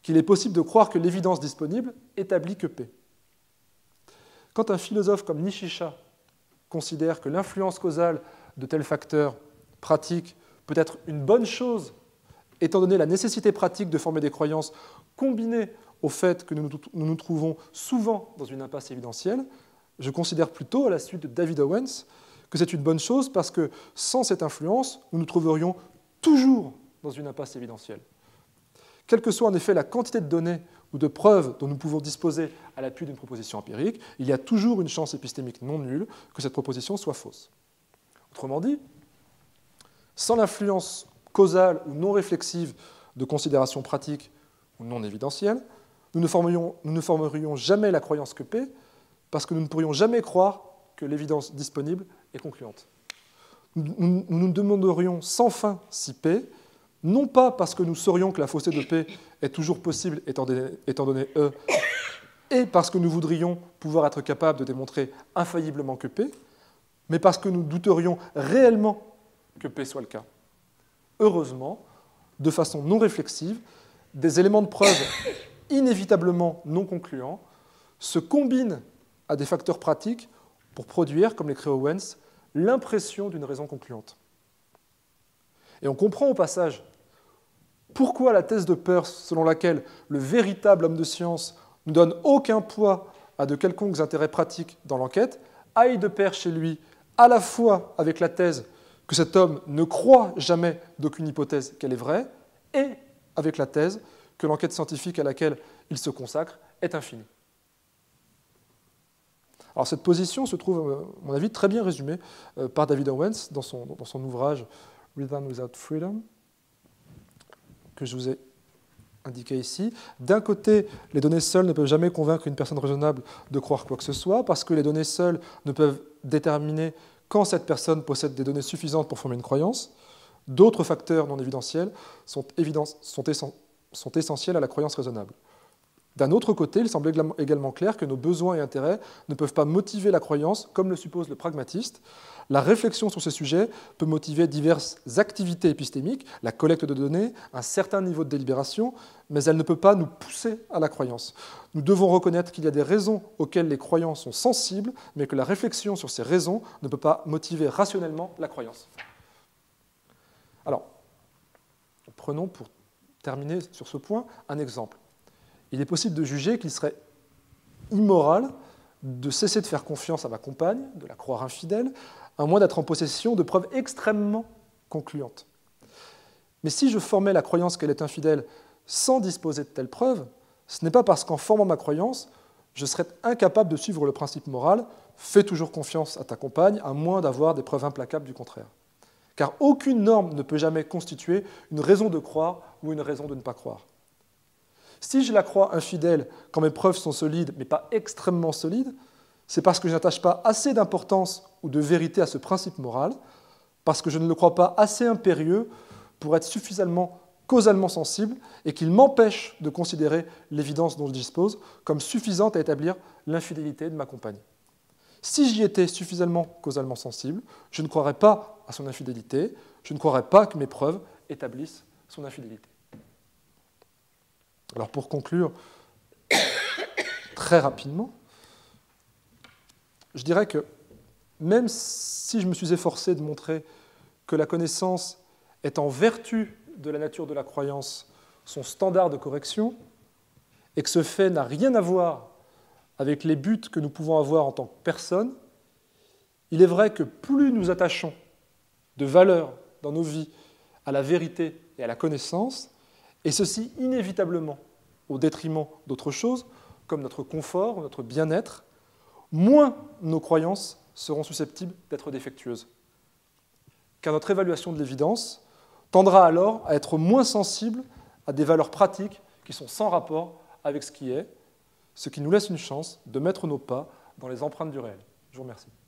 qu'il est possible de croire que l'évidence disponible établit que P. Quand un philosophe comme Nishicha considère que l'influence causale de tel facteur pratique peut être une bonne chose, étant donné la nécessité pratique de former des croyances combinée au fait que nous nous trouvons souvent dans une impasse évidentielle, je considère plutôt, à la suite de David Owens, que c'est une bonne chose parce que sans cette influence, nous nous trouverions toujours dans une impasse évidentielle. Quelle que soit en effet la quantité de données ou de preuves dont nous pouvons disposer à l'appui d'une proposition empirique, il y a toujours une chance épistémique non nulle que cette proposition soit fausse. Autrement dit, sans l'influence causale ou non réflexive de considérations pratiques ou non évidentielles, nous ne formerions jamais la croyance que P, parce que nous ne pourrions jamais croire que l'évidence disponible est concluante. Nous nous demanderions sans fin si P, non pas parce que nous saurions que la fausseté de P est toujours possible étant donné E, et parce que nous voudrions pouvoir être capables de démontrer infailliblement que P, mais parce que nous douterions réellement que P soit le cas. Heureusement, de façon non réflexive, des éléments de preuve inévitablement non concluants se combinent à des facteurs pratiques pour produire, comme l'écrit Owens, l'impression d'une raison concluante. Et on comprend au passage pourquoi la thèse de Peirce, selon laquelle le véritable homme de science ne donne aucun poids à de quelconques intérêts pratiques dans l'enquête, aille de pair chez lui à la fois avec la thèse que cet homme ne croit jamais d'aucune hypothèse qu'elle est vraie, et avec la thèse que l'enquête scientifique à laquelle il se consacre est infinie. Alors cette position se trouve, à mon avis, très bien résumée par David Owens dans son ouvrage Reason Without Freedom, que je vous ai indiqué ici. D'un côté, les données seules ne peuvent jamais convaincre une personne raisonnable de croire quoi que ce soit, parce que les données seules ne peuvent déterminer quand cette personne possède des données suffisantes pour former une croyance. D'autres facteurs non évidentiels sont essentiels à la croyance raisonnable. D'un autre côté, il semble également clair que nos besoins et intérêts ne peuvent pas motiver la croyance, comme le suppose le pragmatiste. La réflexion sur ces sujets peut motiver diverses activités épistémiques, la collecte de données, un certain niveau de délibération, mais elle ne peut pas nous pousser à la croyance. Nous devons reconnaître qu'il y a des raisons auxquelles les croyants sont sensibles, mais que la réflexion sur ces raisons ne peut pas motiver rationnellement la croyance. Alors, prenons pour terminer sur ce point un exemple. Il est possible de juger qu'il serait immoral de cesser de faire confiance à ma compagne, de la croire infidèle, à moins d'être en possession de preuves extrêmement concluantes. Mais si je formais la croyance qu'elle est infidèle sans disposer de telles preuves, ce n'est pas parce qu'en formant ma croyance, je serais incapable de suivre le principe moral « fais toujours confiance à ta compagne, à moins d'avoir des preuves implacables du contraire ». Car aucune norme ne peut jamais constituer une raison de croire ou une raison de ne pas croire. Si je la crois infidèle quand mes preuves sont solides, mais pas extrêmement solides, c'est parce que je n'attache pas assez d'importance ou de vérité à ce principe moral, parce que je ne le crois pas assez impérieux pour être suffisamment causalement sensible et qu'il m'empêche de considérer l'évidence dont je dispose comme suffisante à établir l'infidélité de ma compagne. Si j'y étais suffisamment causalement sensible, je ne croirais pas à son infidélité, je ne croirais pas que mes preuves établissent son infidélité. Alors pour conclure, très rapidement, je dirais que même si je me suis efforcé de montrer que la connaissance est en vertu de la nature de la croyance son standard de correction, et que ce fait n'a rien à voir avec les buts que nous pouvons avoir en tant que personne, il est vrai que plus nous attachons de valeur dans nos vies à la vérité et à la connaissance, et ceci inévitablement au détriment d'autres choses, comme notre confort ou notre bien-être, moins nos croyances seront susceptibles d'être défectueuses. Car notre évaluation de l'évidence tendra alors à être moins sensible à des valeurs pratiques qui sont sans rapport avec ce qui est, ce qui nous laisse une chance de mettre nos pas dans les empreintes du réel. Je vous remercie.